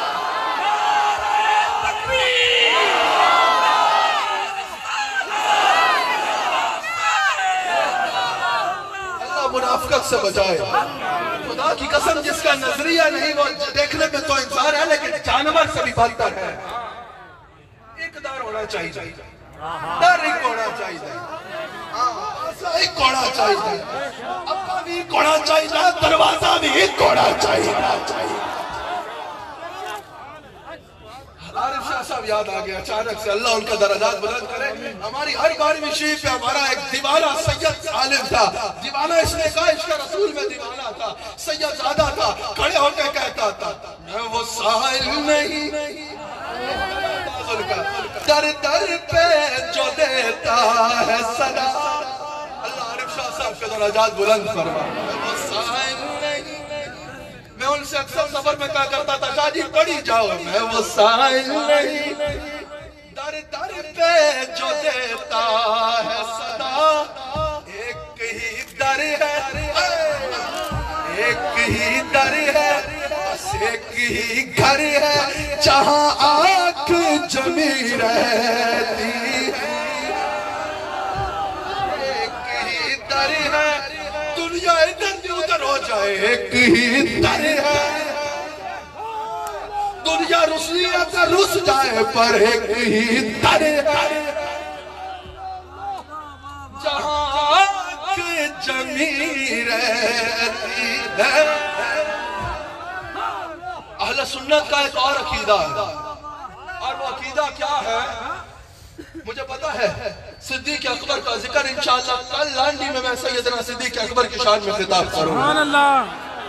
اللہ منافقت سے بچائے۔ خدا کی قسم جس کا نظریہ نہیں وہ دیکھنے میں تو انسان ہے لیکن جانور سے بھی بدتر ہے۔ اقدار ہونا چاہیے، ڈر ایک ہونا چاہیے، ایک ہونا چاہیے، ابا بھی ایک ہونا چاہیے، دروازہ بھی ایک ہونا چاہیے۔ عارف شاہ صاحب یاد آ گیا اچانک سے، اللہ ان کا درجات بلند کرے۔ ہماری ہر بار میں شریف پہ ہمارا ایک دیوانہ سید عالم تھا، دیوانہ اس نے کہا عشق رسول میں دیوانہ تھا، سید زیادہ تھا، کھڑے ہو کے کہتا تھا میں وہ سائل نہیں در در پہ جو دیتا ہے صدا۔ اللہ عارف شاہ صاحب کے درجات بلند فرما۔ وہ سائل نہیں، میں ان سے اکثر سفر میں کہا کرتا تھا شاہ جی پڑھی جاؤ، میں وہ سائل نہیں در در پہ جو دیتا ہے صدا، ایک ہی در ہے، ایک ہی در ہے، بس ایک ہی گھر ہے جہاں آنکھ جمی رہتی ہے، ایک ہی در ہے، دنیا ادھر بھی ادھر ہو جائے، ایک ہی در ہے، دنیا رسلیت سے رس جائے پر ایک ہی در ہے جہاں آنکھ جمی رہتی ہے۔ اہل سنت کا ایک اور عقیدہ ہے، اور وہ عقیدہ کیا ہے مجھے پتا ہے۔ صدیق اکبر کا ذکر انشاءاللہ کل لانڈی میں سیدنا صدیق اکبر کی شان میں خطاب کروں گا۔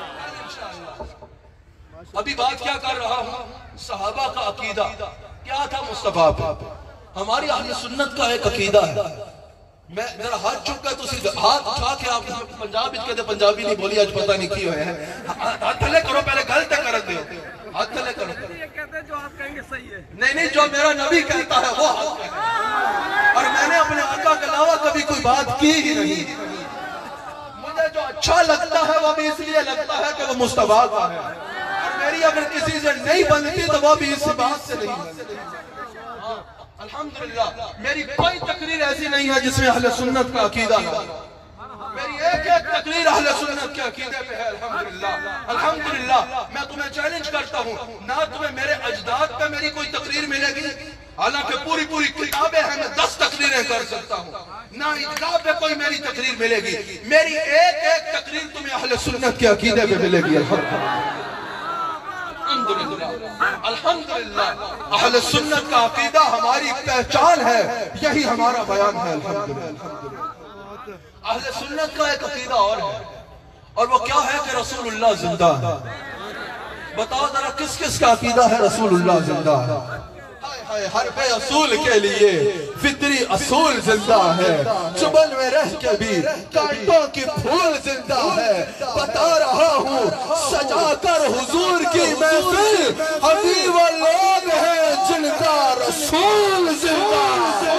ابھی بات کیا کر رہا ہوں، صحابہ کا عقیدہ کیا تھا مصطفیٰ پہ۔ ہماری اہل سنت کا ایک عقیدہ ہے، میں ذرا ہاتھ چک کے تو ہاتھ اٹھا کے آپ پنجابی کہتے پنجابی نہیں بولی آج پتہ نہیں کی ہوئے ہیں، ہاتھ تھلے کرو پہلے غلط کر دے، ہاتھ تھلے کرو۔ یہ کہتے ہیں جو آپ کہیں گے صحیح ہے، نہیں جو میرا نبی کہتا ہے وہ حق ہے، اور میں نے اپنے آقا کے علاوہ کبھی کوئی بات کی ہی نہیں۔ مجھے جو اچھا لگتا ہے وہ بھی اس لیے لگتا ہے کہ وہ مصطفیٰ کا ہے، اور میری اگر کسی سے نہیں بنتی تو وہ بھی اس بات سے نہیں بنتی۔ الحمدللہ میری کوئی تقریر ایسی نہیں ہے جس میں اہل سنت کا عقیدہ ہے، میری ایک ایک تقریر اہل سنت کے عقیدے پہ ہے۔ الحمدللہ میں تمہیں چیلنج کرتا ہوں، نہ تمہیں میرے اجداد پہ میری کوئی تقریر ملے گی، حالانکہ پوری کتابیں ہیں، میں 10 تقریریں کر سکتا ہوں، نہ ادعا پہ کوئی میری تقریر ملے گی، میری ایک ایک تقریر تمہیں اہل سنت کے عقیدے پہ ملے گی۔ الحمدللہ الحمدللہ اہل سنت کا عقیدہ ہماری پہچان ہے، یہی ہمارا بیان ہے۔ الحمدللہ اہل سنت کا ایک عقیدہ اور ہے، اور وہ کیا ہے کہ رسول اللہ زندہ ہے۔ بتاؤ ذرا کس کس کا عقیدہ ہے رسول اللہ زندہ ہے؟ ہر بے اصول کے لیے فطری اصول زندہ ہے، چبل میں رہ کے بھی کانٹوں کی پھول زندہ ہے۔ بتا رہا ہوں سجا کر حضور کی محفل، ابھی وہ لوگ ہیں جن کا رسول زندہ ہے۔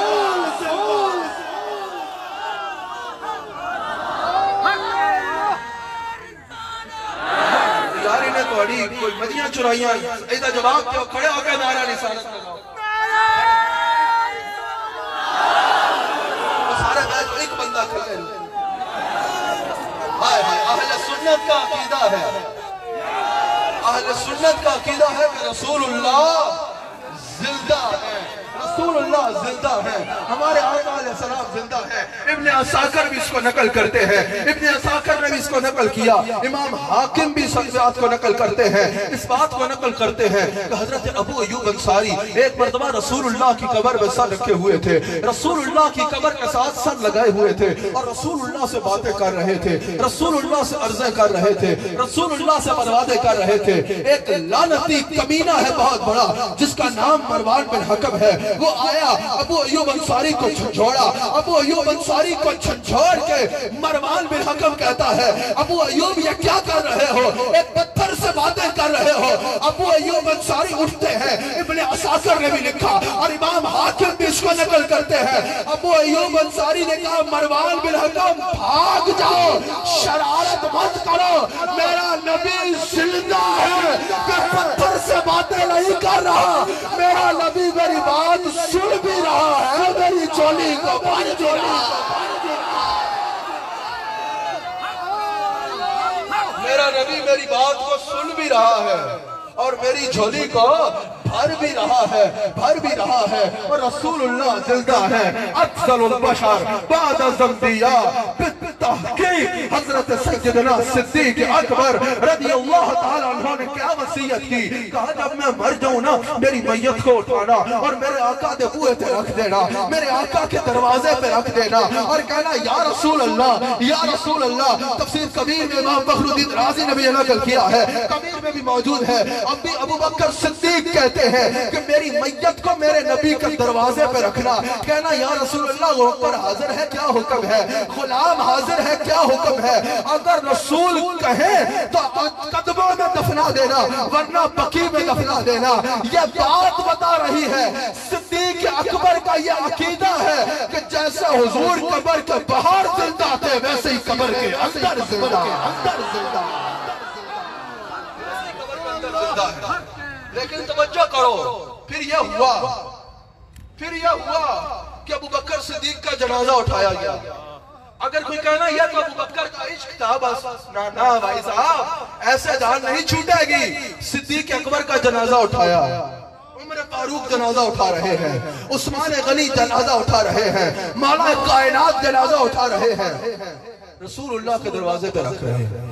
یاری نے تو اڑی کوئی مدیاں چرائیاں، ایدہ جواب دو، کھڑے ہو کے نعرہ رسالت لگاؤ۔ اہل سنت کا عقیدہ ہے، اہل سنت کا عقیدہ ہے کہ رسول اللہ زندہ ہے، رسول اللہ زندہ ہے، ہمارے آقا علیہ السلام زندہ ہے۔ ابن عساکر بھی اس کو نقل کرتے ہیں، ابن عساکر نے بھی اس کو نقل کیا، امام حاکم بھی اس بات کو نقل کرتے ہیں، اس بات کو نقل کرتے ہیں کہ حضرت ابو ایوب انصاری ایک مرتبہ رسول اللہ کی قبر میں سر رکھے ہوئے تھے، رسول اللہ کی قبر کے ساتھ سر لگائے ہوئے تھے، اور رسول اللہ سے باتیں کر رہے تھے، رسول اللہ سے عرضیں کر رہے تھے، رسول اللہ سے بروادیں کر رہے تھے۔ ایک لعنتی کمینہ ہے بہت بڑا جس کا نام مروان بن حکم ہے، وہ آیا ابو ایوب انصاری کو جھنجھوڑا، ابو ایوب انصاری کو جھنجھوڑ کے مروان بن حکم کہتا ہے ابو ایوب یہ کیا کر رہے ہو، ایک پتھر سے باتیں کر رہے ہو۔ ابو ایوب انصاری اٹھتے ہیں، ابن عساکر نے بھی لکھا اور امام حاکم بھی اس کو نقل کرتے ہیں، ابو ایوب انصاری نے کہا مروان بن حکم بھاگ جاؤ، شرارت مت کرو، میرا نبی زندہ ہے، کہ پتھر سے باتیں نہیں کر رہا، میرا نبی میری بات سن بھی رہا ہے، میری چولی کو بھر بھی رہا ہے، میرا نبی میری بات کو سن بھی رہا ہے اور میری جھولی کو بھر بھی رہا ہے، بھر بھی رہا ہے، اور رسول اللہ زندہ ہے۔ افضل البشر بعد الانبیاء بالتحقیق حضرت سیدنا صدیق اکبر رضی اللہ تعالیٰ عنہ نے کیا وصیت کی، کہا جب میں مر جاؤں نا میری میت کو اٹھانا اور میرے آقا دے بوئے پہ رکھ دینا، میرے آقا کے دروازے پہ رکھ دینا اور کہنا یا رسول اللہ، یا رسول اللہ۔ تفسیر کبیر میں امام فخر الدین رازی نے بھی نقل کیا ہے، کبیر میں بھی موجود ہے۔ اب بھی ابو بکر صدیق کہتے ہیں کہ میری میت کو میرے نبی کے دروازے پہ رکھنا، کہنا یا رسول اللہ غفر حاضر ہے کیا حکم ہے، غلام حاضر ہے کیا حکم ہے، اگر رسول کہیں تو قدموں میں دفنا دینا ورنہ بقیع میں دفنا دینا۔ یہ بات بتا رہی ہے صدیق اکبر کا یہ عقیدہ ہے کہ جیسے حضور قبر کے باہر زندہ تھے ویسے ہی قبر کے اندر زندہ ہے۔ لیکن توجہ کرو، پھر یہ ہوا کہ ابو بکر صدیق کا جنازہ اٹھایا گیا۔ اگر کوئی کہنا یہ تو ابو بکر کا عشق تھا بس، نا بھائی صاحب ایسے جان نہیں چھوٹے گی۔ صدیق اکبر کا جنازہ اٹھایا، عمر فاروق جنازہ اٹھا رہے ہیں، عثمان غنی جنازہ اٹھا رہے ہیں، مولا کائنات جنازہ اٹھا رہے ہیں، رسول اللہ کے دروازے پہ رکھ رہے ہیں۔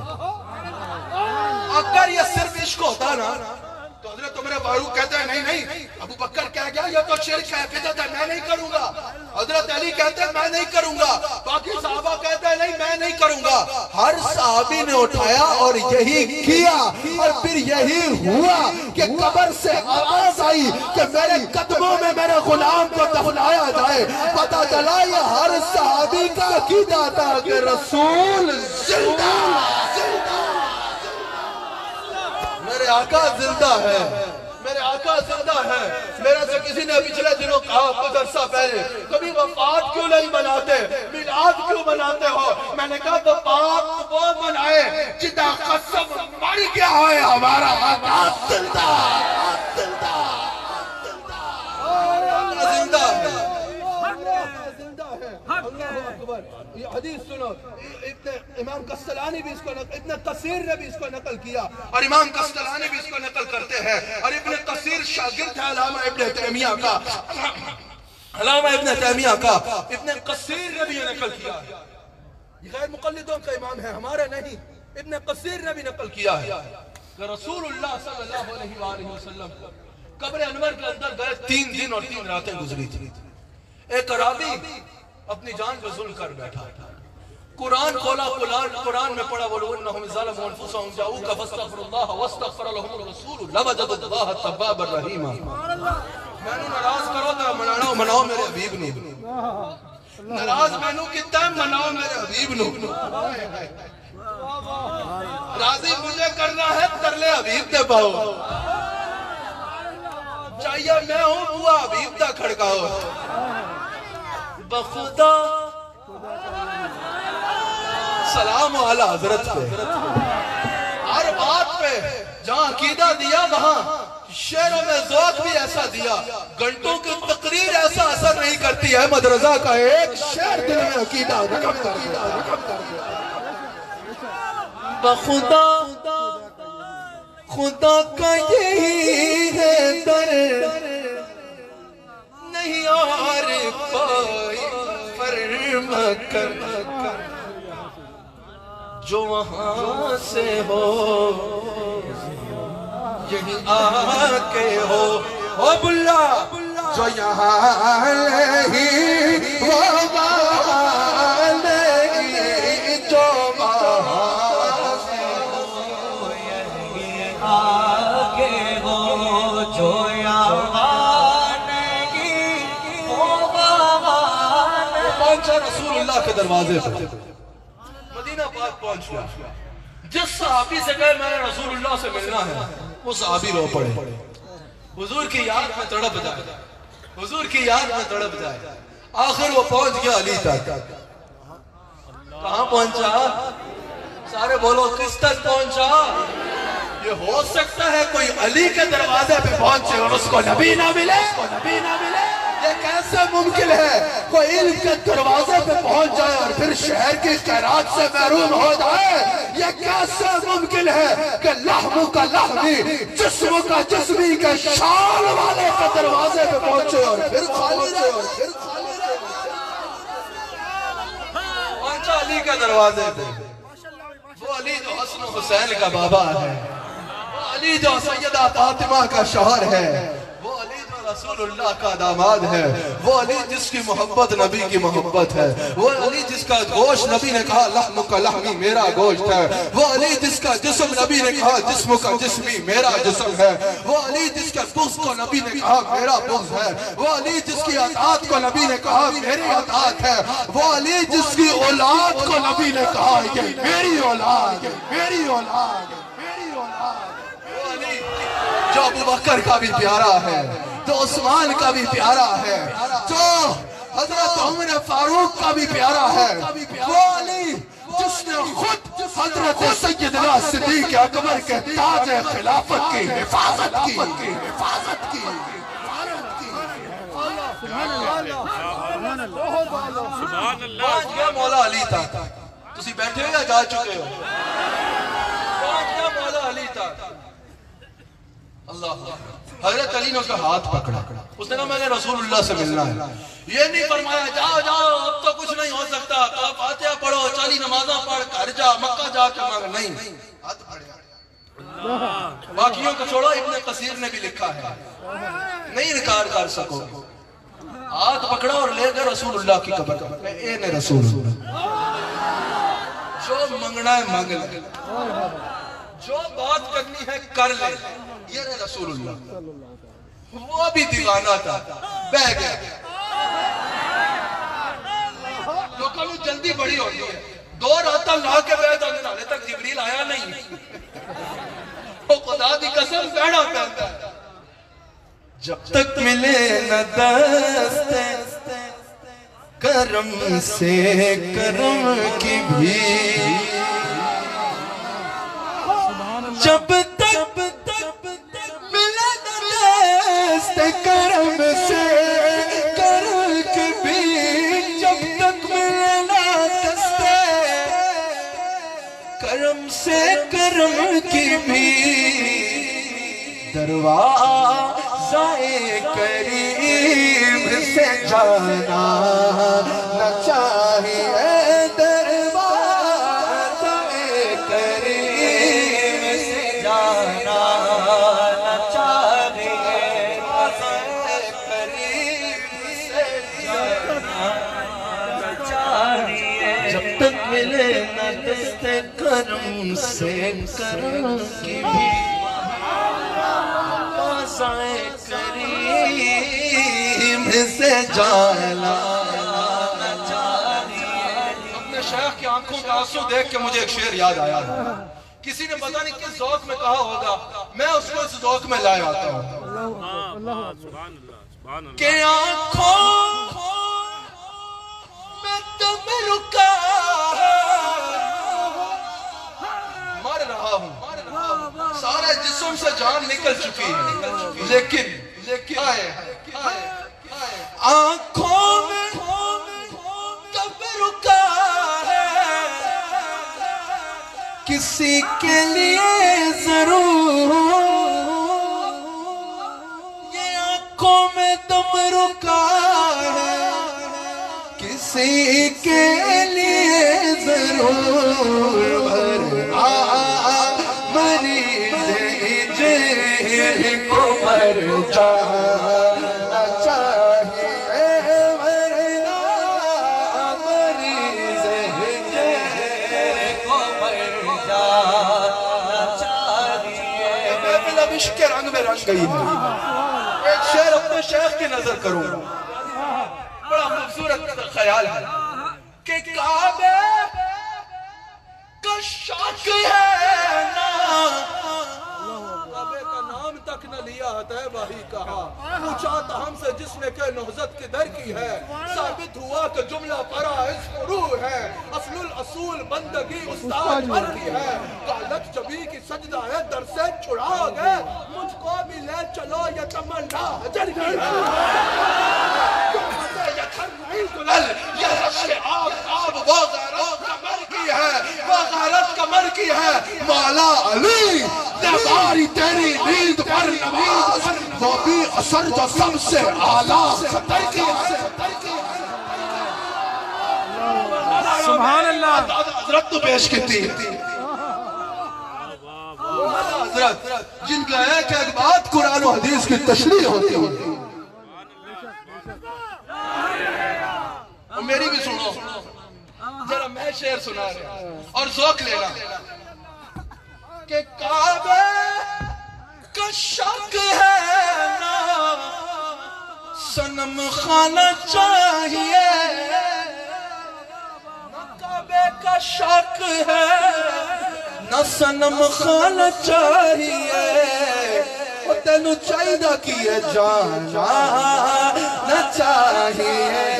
اگر یہ صرف عشق ہوتا نا تو حضرت عمر فاروق کہتے ہیں نہیں ابو بکر کہہ گیا یہ تو شرک ہے، بدعت ہے، میں نہیں کروں گا۔ حضرت علی کہتے ہیں میں نہیں کروں گا، باقی صحابہ کہتے ہیں نہیں میں نہیں کروں گا۔ ہر صحابی نے اٹھایا اور یہی کیا، اور پھر یہی ہوا کہ قبر سے آواز آئی کہ میرے قدموں میں میرے غلام کو دفنایا جائے۔ پتہ چلا یہ ہر صحابی کا عقیدہ تھا کہ رسول زندہ، میرے آقا زندہ ہے، میرے آقا زندہ ہے۔ میرے سے کسی نے پچھلے دنوں کہا کچھ عرصہ پہلے کبھی وفات کیوں نہیں مناتے، میلاد کیوں مناتے ہو؟ میں نے کہا وفات وہ منائے جدا قسم مر گیا ہے ہمارا آقا زندہ زندہ ہے۔ اللہ اکبر۔ یہ حدیث سنو، امام قسطلانی بھی اس کو ابن کثیر نے بھی اس کو نقل کیا اور امام قسطلانی بھی اس کو نقل کرتے ہیں، اور ابن کثیر شاگرد ہے علامہ ابن تیمیہ کا، علامہ ابن تیمیہ کا، ابن کثیر نے بھی یہ نقل کیا۔ یہ غیر مقلدوں کا امام ہے، ہمارے نہیں، ابن کثیر نے بھی نقل کیا ہے۔ کہ رسول اللہ صلی اللہ علیہ وآلہ وسلم قبر انور کے اندر گئے 3 دن اور 3 راتیں گزری تھی. ایک عرابی اپنی جان پہ ظلم کر بیٹھا. قرآن کھولا, قرآن میں پڑھا وَلَوْ أَنَّهُمْ ظَلَمُوا أَنفُسَهُمْ جَاءُوكَ فَاسْتَغْفِرُوا اللَّهَ وَاسْتَغْفَرَ لَهُمُ الرَّسُولُ لَوَجَدُوا اللَّهَ تَوَّابًا رَحِيمًا. میں نو ناراض کرو تو مناؤ میرے حبیب نو. ناراض میں نو کتا ہے مناؤ میرے حبیب نو. راضی مجھے کرنا ہے ترلے حبیب دے پاؤ. چاہیے میں ہوں بوا حبیب دا کھڑکاؤ. بخدا سلام علی حضرت پہ ہر بات پہ جہاں عقیدہ دیا وہاں شعروں میں ذوق بھی ایسا دیا. گھنٹوں کی تقریر ایسا اثر نہیں کرتی ہے. احمد رضا کا ایک شعر دل میں عقیدہ رقم کر دیا. بخدا خدا کا یہی ہے در نہیں اور کوئی فرم کر جو وہاں سے ہو یہی آکے ہو. او بلا جو یہاں ہی وہ وہاں نہیں جو وہاں سے ہو یہی آکے ہو جو یہاں نہیں وہ وہاں نہیں. پہنچا رسول اللہ کے دروازے پر, مدینہ پاک پہنچ گیا. جس صحابی سے کہے میں نے رسول اللہ سے ملنا ہے وہ صحابی رو پڑے. حضور کی یاد میں تڑپ جائے, حضور کی یاد میں تڑپ جائے. آخر وہ پہنچ گیا علی تک. کہاں پہنچا؟ سارے بولو کس تک پہنچا؟ یہ ہو سکتا ہے کوئی علی کے دروازے پہ پہنچے اور اس کو نبی نہ ملے؟ یہ کیسے ممکن ہے کوئی علم کے دروازے پہ پہنچ جائے اور پھر شہر کی خیرات سے محروم ہو جائے؟ یہ کیسے ممکن ہے کہ لحم کا لحمی جسم کا جسمی کے شان والے کے دروازے پہ پہنچے اور پھر خالی رہے. پہنچا علی کے دروازے پہ. وہ علی جو حسن و حسین کا بابا ہے, وہ علی جو سیدہ فاطمہ کا شوہر ہے, وہ علی جو رسول اللہ کا داماد ہے, وہ علی جس کی محبت نبی کی محبت ہے, وہ علی جس کا گوشت نبی نے کہا لحم کا لحمی میرا گوشت ہے, وہ علی جس کا جسم نبی نے کہا جسم کا جسمی میرا جسم ہے, وہ علی جس کے بغض کو نبی نے کہا میرا بغض ہے, وہ علی جس کی اطاعت کو نبی نے کہا میری اطاعت ہے, وہ علی جس کی اولاد کو نبی نے کہا یہ میری اولاد, میری اولاد, میری اولاد. وہ علی جو ابو بکر کا بھی پیارا ہے, جو عثمان کا بھی پیارا ہے, جو حضرت عمر فاروق کا بھی پیارا ہے, وہ علی جس نے خود حضرت سیدنا صدیق اکبر کے تاج خلافت کی حفاظت کی. پہنچ گیا مولا علی تک. تسی بیٹھے ہو یا جا چکے ہو؟ پہنچ گیا مولا علی تک. اللہ حضرت علی نے اس کا ہاتھ پکڑا. اس نے کہا میں نے رسول اللہ سے ملنا ہے. یہ نہیں فرمایا جاؤ اب تو کچھ نہیں ہو سکتا, فاتحہ پڑھو 40 نمازاں پڑھ گھر جا مکہ جا کے مانگ. نہیں, ہاتھ پڑھا. باقیوں کو چھوڑو, ابن کثیر نے بھی لکھا ہے نہیں انکار کر سکو. ہاتھ پکڑا اور لے گئے رسول اللہ کی قبر پر. اے نے رسول اللہ جو منگنا ہے مانگ لے, جو بات کرنی ہے کر لے. یہ نے رسول اللہ. وہ بھی دیوانہ تھا, بہ گیا. لوگوں میں جلدی بڑی ہوتی ہے. 2 راتاں لا کے بیٹھ آنے تک جبریل آیا نہیں. وہ خدا دی قسم بیڑا پہنتا ہے. جب تک ملے نہ دست کرم سے کرم کی بھی, جب تک ملے نہ دست کرم سے کرم کی بھی, جب تک ملے نہ دست کرم سے کرم کی بھی, دروازہ کریم سے جانا نہ چاہیے, دروازہ کریم سے جانا نہ چاہیے، قریب سے جانا نہ چاہیے، جب تک ملے نہ دست کرم سے کرم کی بھی پاسائے قریب سے جانا نہ چاہیے۔ اپنے شیخ کی آنکھوں کا آنسو دیکھ کے مجھے ایک شعر یاد آیا، کسی نے پتہ نہیں کس ذوق میں کہا ہوگا، میں اس کو اس ذوق میں لائے آتا ہوں کہ آنکھوں میں تم رکا مر رہا ہوں، سارے جسم سے جان نکل چکی ہے، لیکن آنکھوں میں تم رکا ہے، کسی کے لیے ضرور یہ آنکھوں میں تم رکا ہے، کسی کے لیے ضرور مریض جیل کو مر جانا چاہیے، ورنہ مریض جیل کو مر جانا چاہیے۔ محفل اب عشق کے رنگ میں رنگ گئی ہے، ایک شعر اپنے شیخ کی نظر کروں، بڑا خوبصورت خیال ہے کہ کعبے کا شک ہے نا، کعبے کا نام تک نہ لیا طیبہ ہی کہا، پوچھا تھا ہم سے جس نے کہ نہضت کی در کی ہے، ثابت ہوا کہ جملہ فرائض فروع ہے، اصل الاصول بندگی استاد بھر کی ہے، کالک جبی کی سجدہ ہے در سے چھڑا گئے، مجھ کو بھی لے چلو یہ تمنا حجر کی ہے، یہ رشک آب وہ غیرت کمر کی ہے، وہ غیرت کمر کی ہے، مولا علی نے باری تیری نیند پر نواز، وہ بھی اثر جو سب سے اعلیٰ خطر کی ہے۔ سبحان اللہ حضرت تو پیش کیتی حضرت جن کا ایک ایک بات قرآن و حدیث کی تشریح ہوتی ہے، میری بھی سنو ذرا میں شعر سنا رہا اور ذوق لینا کہ کعبے کا شک ہے نا صنم خانہ چاہیے، نہ کعبے کا شک ہے نہ صنم خانہ چاہیے، وہ تینوں چاہیدہ کیے جانا نہ چاہیے،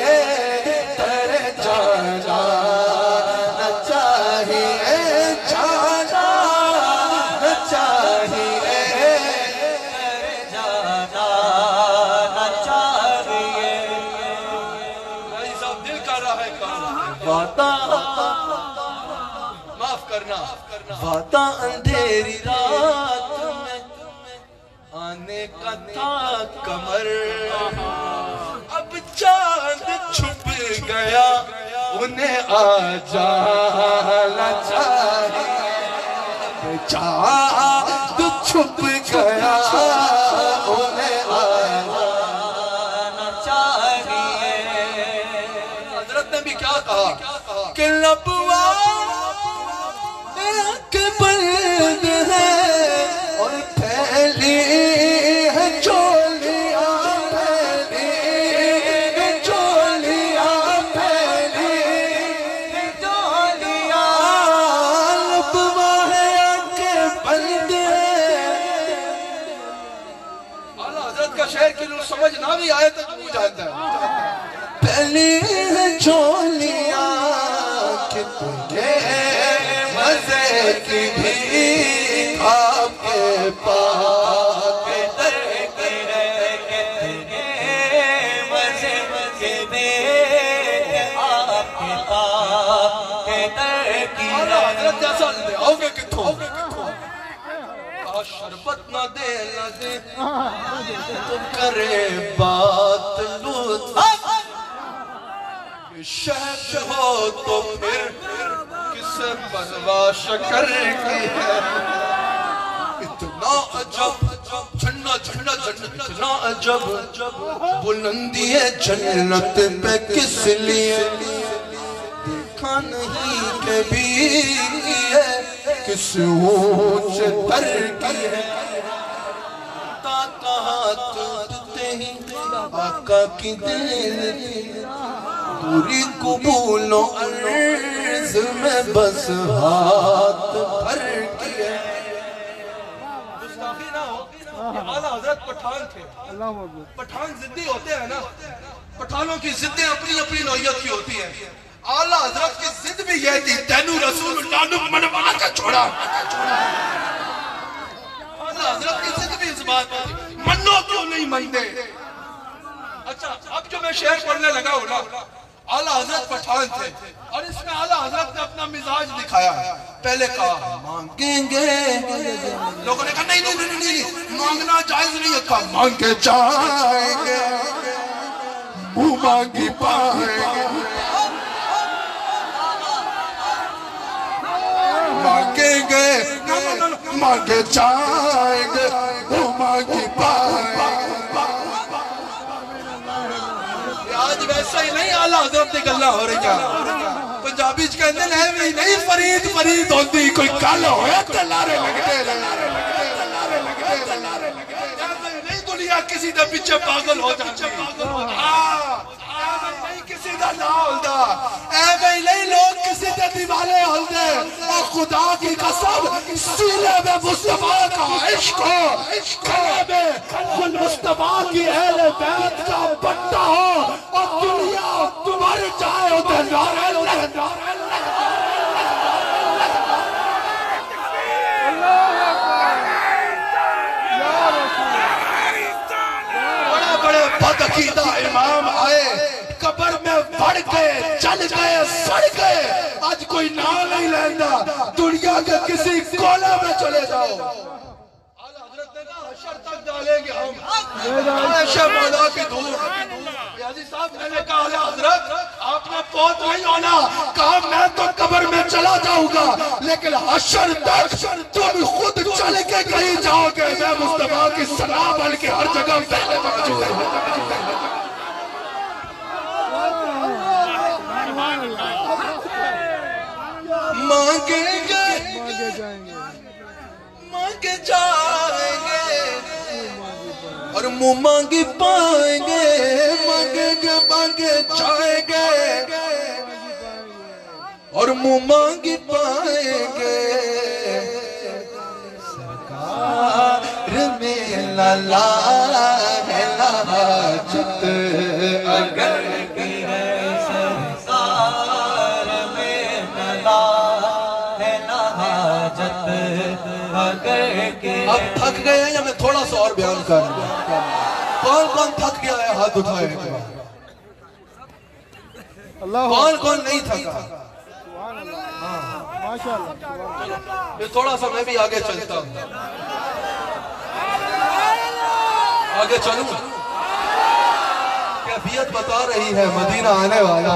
معاف کرنا وعدہ اندھیری رات میں آنے کا تھا کمر، اب چاند چھپ گیا انہیں آ جانا چاہیے، چاند چھپ گیا انہیں آ جانا چاہیے۔ حضرت نے بھی کیا کہا کہ لبوا کے بلد ہے اور پھیلی ہے چولیاں، پھیلی ہے چولیاں، پھیلی ہے چولیاں، لبوا ہے کے بلد ہے۔ اعلیٰ حضرت کا شعر کی لوگ سمجھ نہ بھی آئے تو جو جانتا ہے، پھیلی ہے چولیاں کہ تجھے مزے کی بھی آپ کے پاک در کی ہے، کہ تجھے مزے کی بھی آپ کے پاک در کی ہے۔ حضرت جیسا لے آؤ گے کتھوں، کہا شربت نہ دے تو کرے بات لطف، شیخ ہو تو پھر کسے پرواہ شکر کی ہے، اتنا عجب جھنڈا جھنڈا جھنڈا اتنا عجب بلندی ہے جنت پہ کس لیے دیکھا نہیں کبھی ہے کس اونچ در کی ہے تاکہ ہاتھ دیتے ہی آقا کی دل دوری قبول و عرض میں بس ہاتھ بھر کے گستاخی نہ ہو یہ اعلیٰ حضرت پٹھان تھے پٹھان ضدی ہوتے ہیں نا پٹھانوں کی ضدیں اپنی اپنی نوعیت کی ہوتی ہیں اعلیٰ حضرت کی ضد بھی یہ تھی تینو رسول اللہ نے منوانا کا چھوڑا اعلیٰ حضرت کی ضد بھی اس بات تھی منو کیوں نہیں مندے اچھا اب جو میں شعر پڑھنے لگا ہوں نا اعلیٰ حضرت پٹھان تھے اور اس میں اعلیٰ حضرت نے اپنا مزاج دکھایا پہلے کہا مانگیں گے لوگوں نے کہا نہیں مانگنا جائز نہیں ہے کہا مانگے جائیں گے منہ مانگی پائیں گے مانگیں گے مانگے جائیں گے منہ مانگی پائیں گے آج ویسا ہی نہیں اعلیٰ حضرت کی گلاں ہو رہی ہیں پنجابی چ کہندے نے نہیں فرید فرید ہوندی کوئی گل ہوئے تے لارے لگدے نہیں دنیا کسی دے پیچھے پاگل ہو جاندی نہیں کسی دا نہ ہوندا اے بھائی نہیں لوگ کسی تے دیوانے ہوندے اور خدا کی قسم سینے میں مصطفیٰ کا عشق ہو گلے میں خل مصطفیٰ کی اہل بیت کا پٹا ہو اور دنیا تمہارے جائے ہوتے نعرہ بڑے بڑے بدعقیدہ امام آئے قبر میں بڑھ گئے چل گئے سڑ گئے آج کوئی نام نہیں لیندہ دنیا کے کسی کولے میں چلے جاؤ اعلیٰ حضرت نے کہا حشر تک ڈالیں گے ہم عائشہ مولا کی دور یازی صاحب میں نے کہا اعلیٰ حضرت آپ نے پوت نہیں ہونا کہا میں تو قبر میں چلا جاؤں گا لیکن حشر تک تم خود چل کے کہیں جاؤ گے میں مصطفیٰ کی صلاح بن کے ہر جگہ پہلے موجود ہوں مانگیں گے مانگے جائیں گے اور منہ مانگی پائیں گے مانگیں گے مانگے جائیں گے اور منہ مانگی پائیں گے سرکار میں لالا ہے حاجت اگر اب تھک گئے ہیں یا میں تھوڑا سا اور بیان کر رہا کون کون تھک گیا ہے ہاتھ اٹھائے کون کون نہیں تھکا یہ تھوڑا سا میں بھی آگے چلتا ہوں آگے چلوں کیفیت بتا رہی ہے مدینہ آنے والا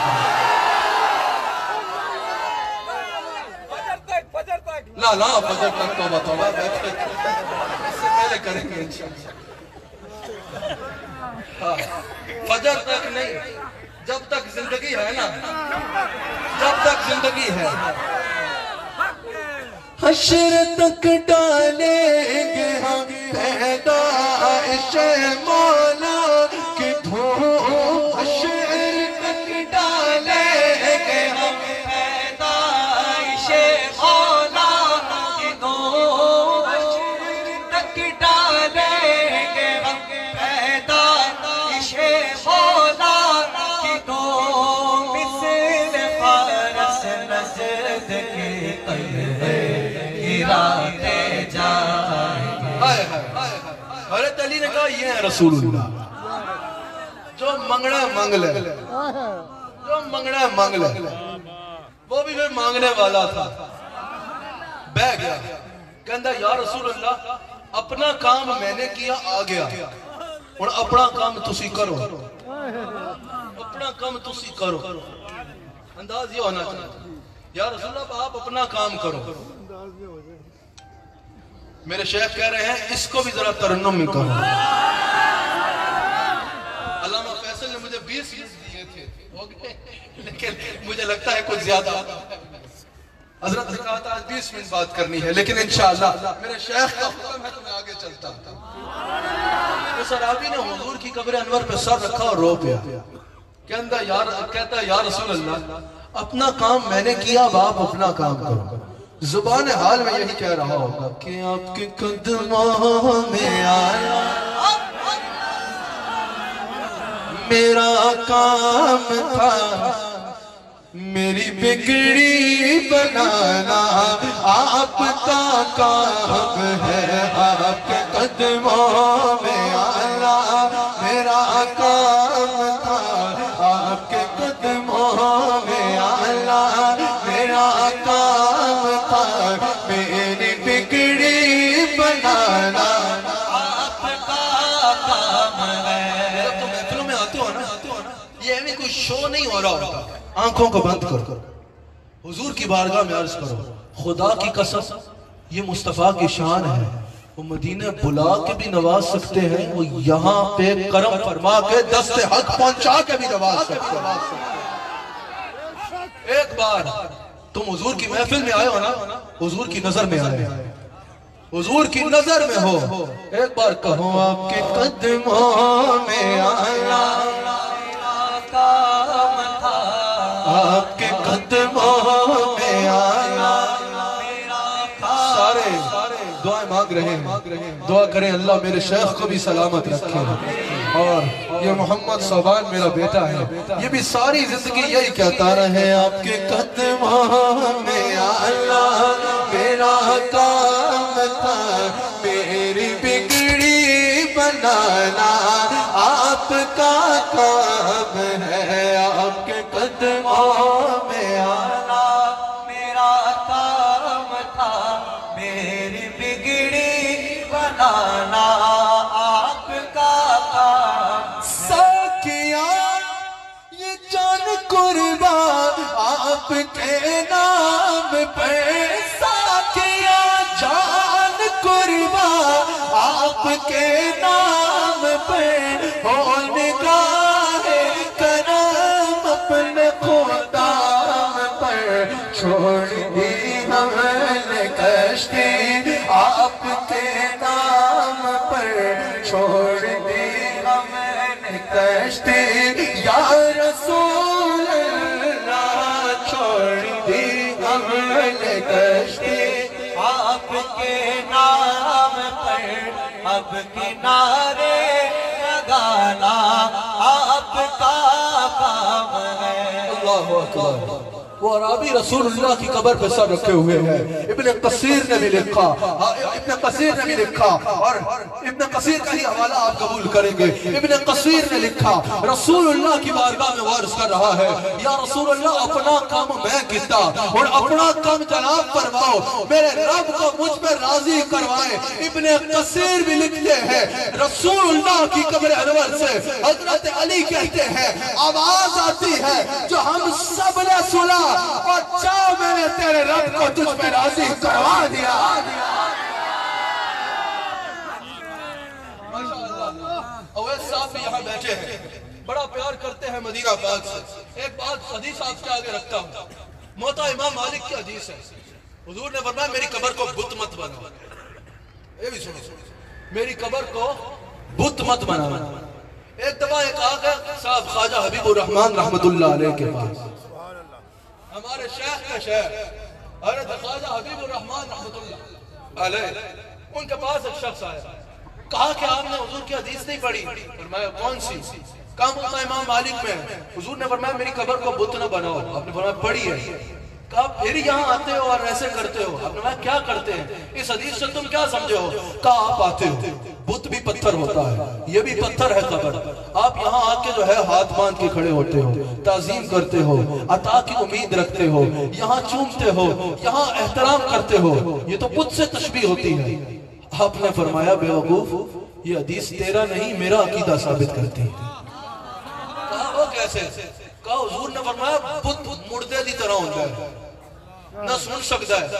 لا فجر تک تو بتاؤ اس سے پہلے کریں گے انشاءاللہ فجر تک نہیں جب تک زندگی ہے نا جب تک زندگی ہے حشر تک ڈالیں گے ہم پیدائش مولا کی دھوم حشر تک ڈالیں گے ہم پیدائش مولا کی دھوم حشر تک ڈالیں گے ہم پیدائش مولا کی دھوم مثل فارس نزد کے قلبے گراتے جائیں گے حضرت علی نے کہا یہ ہے رسول اللہ جو منگنا ہے مانگ لے جو منگنا ہے مانگ لے وہ بھی پھر مانگنے والا تھا بہ گیا کہندہ یا رسول اللہ اپنا کام میں نے کیا آ گیا اور اپنا کام تسی کرو اپنا کام تسی کرو انداز یہ ہونا چاہتا یا رسول اللہ آپ اپنا کام کرو میرے شیخ کہہ رہے ہیں اس کو بھی ذرا ترنم میں کرو. علامہ فیصل نے مجھے 20 منٹ دیے تھے ہو گئے لیکن مجھے لگتا ہے کچھ زیادہ. حضرت نے کہا تھا آج 20 منٹ بات کرنی ہے لیکن انشاءاللہ میرے شیخ کا حکم ہے تو میں آگے چلتا ہوں. اس عرابی نے حضور کی قبر انور پہ سر رکھا اور رو پیا. کہتا ہے یا رسول اللہ اپنا کام میں نے کیا اب آپ اپنا کام کرو. زبان حال میں یہی کہہ رہا ہوگا کہ آپ کے قدموں میں آیا میرا کام تھا میری بگڑی بنانا آپ کا کام ہے. آپ کے قدموں میں آنا میرا کام تھا آپ کے قدموں میں آنا میرا کام تھا میری بگڑی بنانا آپ کا کام ہے. تو محفلوں میں آتے ہو نا یہ ہمیں کوئی شو نہیں ہو رہا ہوتا. آنکھوں کو بند کرو حضور کی بارگاہ میں عرض کرو خدا کی قسم یہ مصطفیٰ کی شان ہے. وہ مدینہ بلا کے بھی نواز سکتے ہیں وہ یہاں پہ کرم فرما کے دست حق پہنچا کے بھی نواز سکتے ہیں. ایک بار تم حضور کی محفل میں آئے ہو نا حضور کی نظر میں آئے حضور کی نظر میں ہو ایک بار کہو آپ کے قدموں میں آنا آپ کے قدموں میں آنا. سارے دعائیں مانگ رہے ہیں دعا کریں اللہ میرے شیخ کو بھی سلامت رکھے اور یہ محمد صوبان میرا بیٹا ہے یہ بھی ساری زندگی یہی کہتا رہے آپ کے قدموں میں آنا میرا کام تھا میری بگڑی بنانا آپ کا کام ہے. آپ کے قدموں میں آنا میرا کام تھا میری بگڑی بنانا آپ کا کام. ساکیا یہ جان قربان آپ کے نام پہ ساکیا جان قربان آپ کے نام پہ ہو نگاہ کرم اپنے خدام پر چھوڑ دی ہم نے کشتی آپ کے نام پر چھوڑ دی ہم نے کشتی یا رسول اللہ چھوڑ دی ہم نے کشتی آپ کے نام پر اب کنارے لگانا آپ کا کام ہے. اللہ اکبر. وہ عرابی رسول اللہ کی قبر پہ سر رکھے ہوئے ہیں. ابن قصیر نے بھی لکھا اور ابن قصیر کا ہی حوالہ آپ قبول کریں گے. ابن قصیر نے لکھا رسول اللہ کی بارگاہ میں عرض کر رہا ہے یا رسول اللہ اپنا کام میں کیتا اور اپنا کام جناب فرماؤ میرے رب کو مجھ پہ راضی کروائے. ابن قصیر بھی لکھتے ہیں رسول اللہ کی قبر انور سے حضرت علی کہتے ہیں آواز آتی ہے جو ہم سب نے سنا اور چاہ میں نے تیرے رب کو تجھ پہ راضی کروا دیا. اویس صاحب بھی یہاں بیٹھے ہیں بڑا پیار کرتے ہیں مدینہ پاک سے. ایک بات حدیث آپ کے آگے رکھتا ہوں موتا امام مالک کی حدیث ہے. حضور نے فرمایا میری قبر کو بت مت بناؤ. یہ بھی سنو میری قبر کو بت مت بناؤ. ایک دفعہ ایک آگے صاحب خواجہ حبیب الرحمن رحمت اللہ علیہ کے پاس ہمارے شیخ کا شیخ حضرت خواجہ حبیب الرحمن رحمت اللہ علیہ ان کے پاس ایک شخص آیا کہا کہ آپ نے حضور کی حدیث نہیں پڑھی. فرمایا کون سی؟ کہا موتا امام مالک میں. حضور نے فرمایا میری قبر کو بت نہ بناؤ. آپ نے فرمایا پڑھی ہے. کہا پھر یہاں آتے ہو اور ایسے کرتے ہو. آپ نے فرمایا کیا کرتے ہیں اس حدیث سے تم کیا سمجھے ہو؟ کہا آپ آتے ہو بت بھی پتھر ہوتا ہے یہ بھی پتھر ہے قبر. آپ یہاں آ کے جو ہے ہاتھ باندھ کے کھڑے ہوتے ہو تعظیم کرتے ہو عطا کی امید رکھتے ہو یہاں چومتے ہو یہاں احترام کرتے ہو. یہ تو بت سے تشبیہ ہوتی ہے. آپ نے فرمایا بے وقوف یہ حدیث تیرا نہیں میرا عقیدہ ثابت کرتی ہے. کہا وہ کیسے؟ کہا حضور نے فرمایا بت مردے دی طرح ہوتا ہے نہ سن سکتا ہے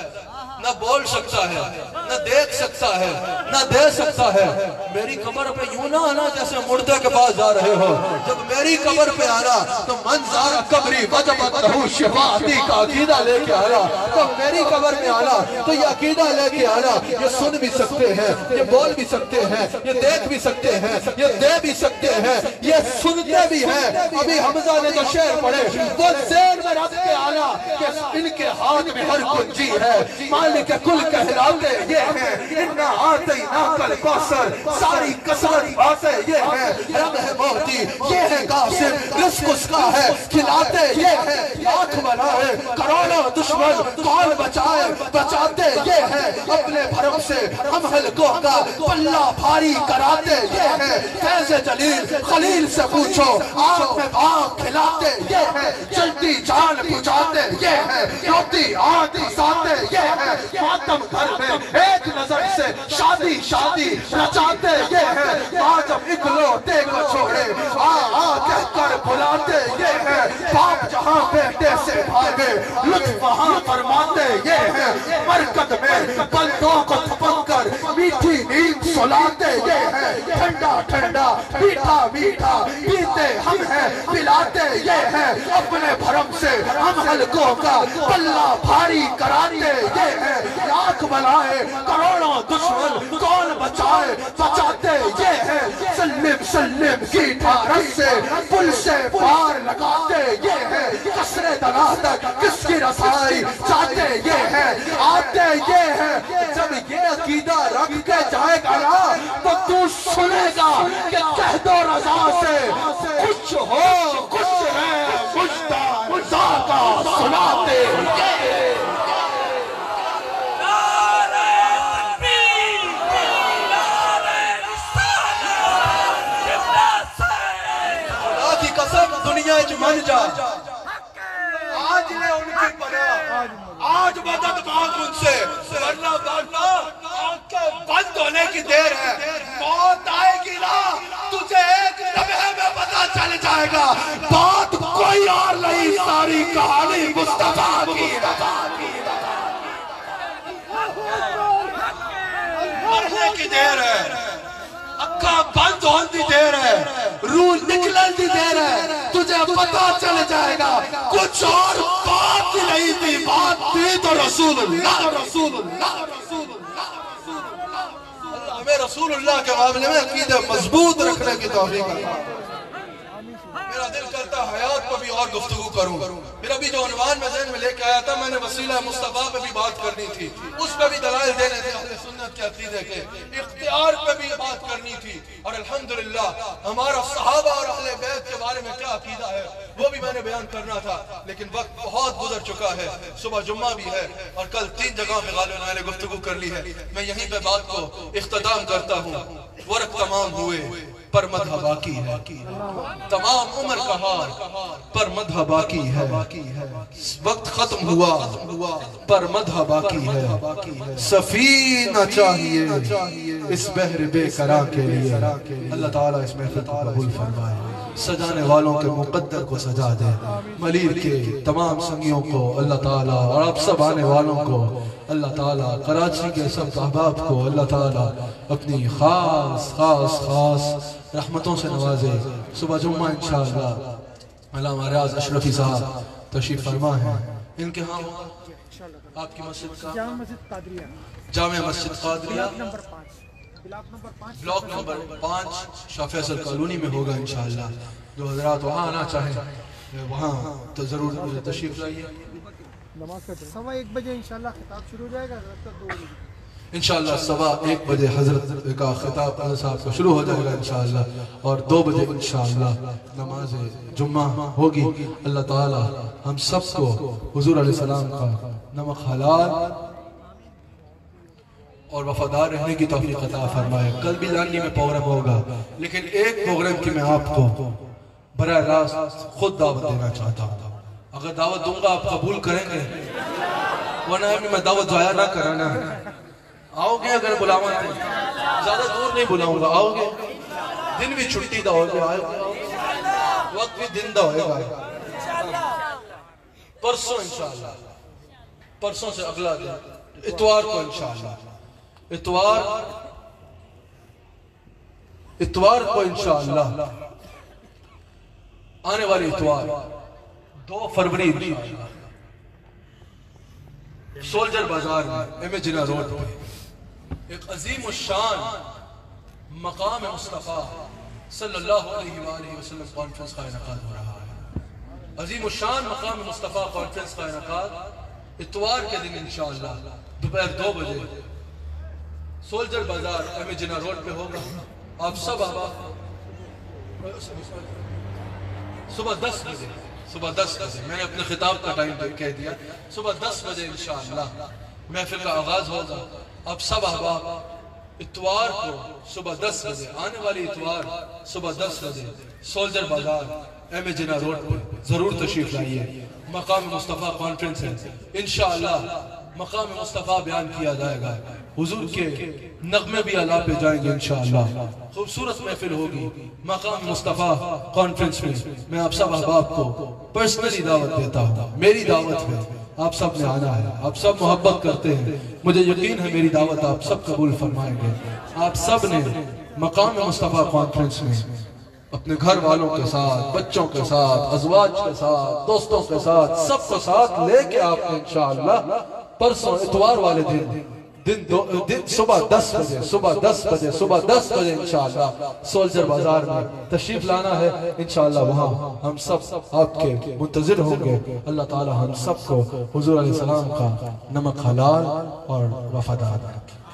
نہ بول سکتا ہے، نہ دیکھ سکتا ہے، نہ دے سکتا ہے. میری قبر پہ یوں نہ آنا جیسے مردے کے پاس جا رہے ہو. جب میری قبر پہ آنا تو منظر قبری وجبت لہو شفاعتی کا عقیدہ لے کے آنا. تو میری قبر میں آنا تو یہ عقیدہ لے کے آنا. یہ سن بھی سکتے ہیں، یہ بول بھی سکتے ہیں، یہ دیکھ بھی سکتے ہیں، یہ دے بھی سکتے ہیں، یہ سنتے بھی ہیں. ابھی حمزہ نے جو شعر پڑھے وہ ذہن میں رکھ کے آنا کہ ان کے ہاتھ میں ہر کنجی ہے. مالک کل کہلاتے یہ ہیں، اِنَّا آتَيْنَاكَ الْكَوْثَرَ ساری کثرت باتیں یہ ہیں. رب ہے موتی، یہ ہے قاسم، رزق اس کا ہے، کھلاتے یہ ہیں. لاکھ بلائے کروڑوں دشمن کون بچائے، بچاتے یہ ہیں. اپنے بھرم سے ہم حلقوں کا پلہ بھاری کراتے یہ ہیں. فیض جلیل خلیل سے پوچھو، آنکھ میں باغ کھلاتے یہ ہیں. جلدی جان بجاتے یہ ہیں، روتی آنکھ ساتے یہ ہیں. ماتم گھر میں ایک نظر سے شادی شادی رچاتے یہ ہیں. ماں جب اکلوتے کو چھوڑے آ کہہ کر بلاتے یہ ہیں. باپ جہاں بیٹے سے بھاگے لطف وہاں فرماتے یہ ہیں. مرکت میں بندوں کو تھپک کر میٹھی نیند سلاتے یہ ہیں. ٹھنڈا ٹھنڈا میٹھا میٹھا پیتے ہم ہیں، پلاتے یہ ہیں. اپنے بھرم سے ہم حلقوں کا پلہ بھاری کراتے یہ ہیں. لاکھ بلائے کروڑوں دشمن کون بچائے، بچاتے یہ ہیں. سلم سلم کی ٹھارس سے پل سے پار لگاتے یہ ہیں. کسر دنا تک کس کی رسائی چاہتے یہ ہیں. آتے یہ ہیں. جب یہ عقیدہ رکھ کے جائے گا نا تو تو سنے گا کہ کہہ دو رضا سے کچھ ہو کچھ ہے مجھتا رضا کا سناتے دنیا من جا. آج لے ان کی پناہ، آج مدد مانگ ان سے، ورنہ آنکھیں بند ہونے کی دیر ہے. موت آئے گی نا تجھے ایک لمحے میں پتا چل جائے گا. بات کوئی اور نہیں، ساری کہانی مصطفیٰ کی ہے. مرنے کی دیر ہے، اکھا بند ہون دی دیر ہے، روح نکلن دی دیر ہے. تجھے پتا چل جائے گا کچھ اور بات نہیں تھی، بات تھی تو رسول اللہ. ہمیں رسول اللہ کے معاملے میں عقیدہ مضبوط رکھنے کی توفیق عطا. میرا دل کرتا حیات پر بھی اور گفتگو کروں. میرا بھی جو عنوان میں ذہن میں لے کے آیا تھا، میں نے وسیلہ مصطفیٰ پہ بھی بات کرنی تھی، اس پہ بھی دلائل دینے تھے اہل سنت کے عقیدے کے. اختیار پہ بھی بات کرنی تھی، اور الحمدللہ ہمارا صحابہ اور اہل بیت کے بارے میں کیا عقیدہ ہے وہ بھی میں نے بیان کرنا تھا. لیکن وقت بہت گزر چکا ہے، صبح جمعہ بھی ہے اور کل 3 جگہوں پہ غالباً میں نے گفتگو کر لی ہے. میں یہیں پہ بات کو اختتام کرتا ہوں. ورق تمام ہوئے پر مدح باقی ہے، تمام عمر کا حال پر مدح باقی ہے. وقت ختم ہوا پر مدح باقی ہے. سفینہ چاہیے اس بحر بے قرار کے لیے. اللہ تعالیٰ اس محفل کو قبول فرمائے. سجانے والوں کے مقدر کو سجا دے. ملیر کے تمام سنگیوں کو اللہ تعالیٰ اور آپ سب آنے والوں کو اللہ تعالیٰ، کراچی کے سب احباب کو اللہ تعالیٰ اپنی خاص خاص خاص رحمتوں سے نوازے. صبح جمعہ انشاءاللہ علامہ ریاض اشرفی صاحب تشریف فرما ہے. ان کے ہاں آپ کی مسجد کا Jama Masjid Qadria block number 5 Shah Faisal colony میں ہوگا انشاءاللہ. جو حضرات وہاں آنا چاہیں وہاں تو ضرور تشریف لائیے. 1:15 بجے انشاءاللہ خطاب شروع ہو جائے گا. انشاءاللہ 1:15 بجے حضرت کا خطاب حضرت صاحب کو شروع ہو جائے گا انشاءاللہ. اور 2 بجے انشاءاللہ نماز جمعہ ہوگی. اللہ تعالی ہم سب کو حضور علیہ السلام کا نمک حلال اور وفادار رہنے کی توفیق عطا فرمائے. کل بھی لانڈی میں پروگرام ہوگا، لیکن ایک پروگرام کی میں آپ کو براہ راست خود دعوت دینا چاہتا ہوں. اگر دعوت دوں گا آپ قبول کریں گے؟ ورنہ میں دعوت ضائع نہ کرانا ہے. آؤ گے اگر بلاوا ہے؟ زیادہ دور نہیں بلاؤں گا. آؤ گے؟ دن بھی چھٹی دا ہوگا، وقت بھی دن دا ہوگا. پرسوں انشاءاللہ، پرسوں سے اگلا دن اتوار کو انشاءاللہ اتوار کو انشاءاللہ آنے والی اتوار 2 فروری انشاءاللہ سولجر بازار میں ایم جناح روڈ پہ ایک عظیم الشان مقام مصطفیٰ صلی اللہ علیہ وآلہ وسلم کانفرنس کا انعقاد ہو رہا ہے. عظیم الشان مقام مصطفیٰ کانفرنس کا انعقاد اتوار کے دن انشاءاللہ دوپہر 2 بجے سولجر بازار ایم جناح روڈ پہ ہوگا. آپ سب صبح 10 بجے میں نے اپنے خطاب کا ٹائم کہہ دیا, صبح 10 بجے انشاءاللہ محفل کا آغاز ہوگا. آپ سب احباب اتوار کو صبح 10 بجے آنے والی اتوار صبح 10 بجے سولجر بازار ایم جناح روڈ پر ضرور تشریف لائیے. مقام مصطفیٰ کانفرنس ہے انشاءاللہ. مقام مصطفیٰ بیان کیا جائے گا, حضور کے نغمے بھی اعلیٰ پہ جائیں گے انشاءاللہ. خوبصورت محفل ہوگی مقام مصطفیٰ کانفرنس میں. میں آپ سب احباب کو پرسنلی دعوت دیتا ہوں, میری دعوت ہے, آپ سب نے آنا ہے. آپ سب محبت کرتے ہیں, مجھے یقین ہے میری دعوت آپ سب قبول فرمائیں گے. آپ سب نے مقام مصطفیٰ کانفرنس میں اپنے گھر والوں کے ساتھ, بچوں کے ساتھ, ازواج کے ساتھ, دوستوں کے ساتھ, سب کو ساتھ لے کے آپ نے انشاءاللہ پرسوں اتوار والے دن صبح 10 بجے انشاءاللہ سولجر بازار میں تشریف لانا ہے انشاءاللہ. وہاں ہم سب آپ کے منتظر ہوں گے. اللہ تعالی ہم سب کو حضور علیہ السلام کا نمک حلال اور وفادار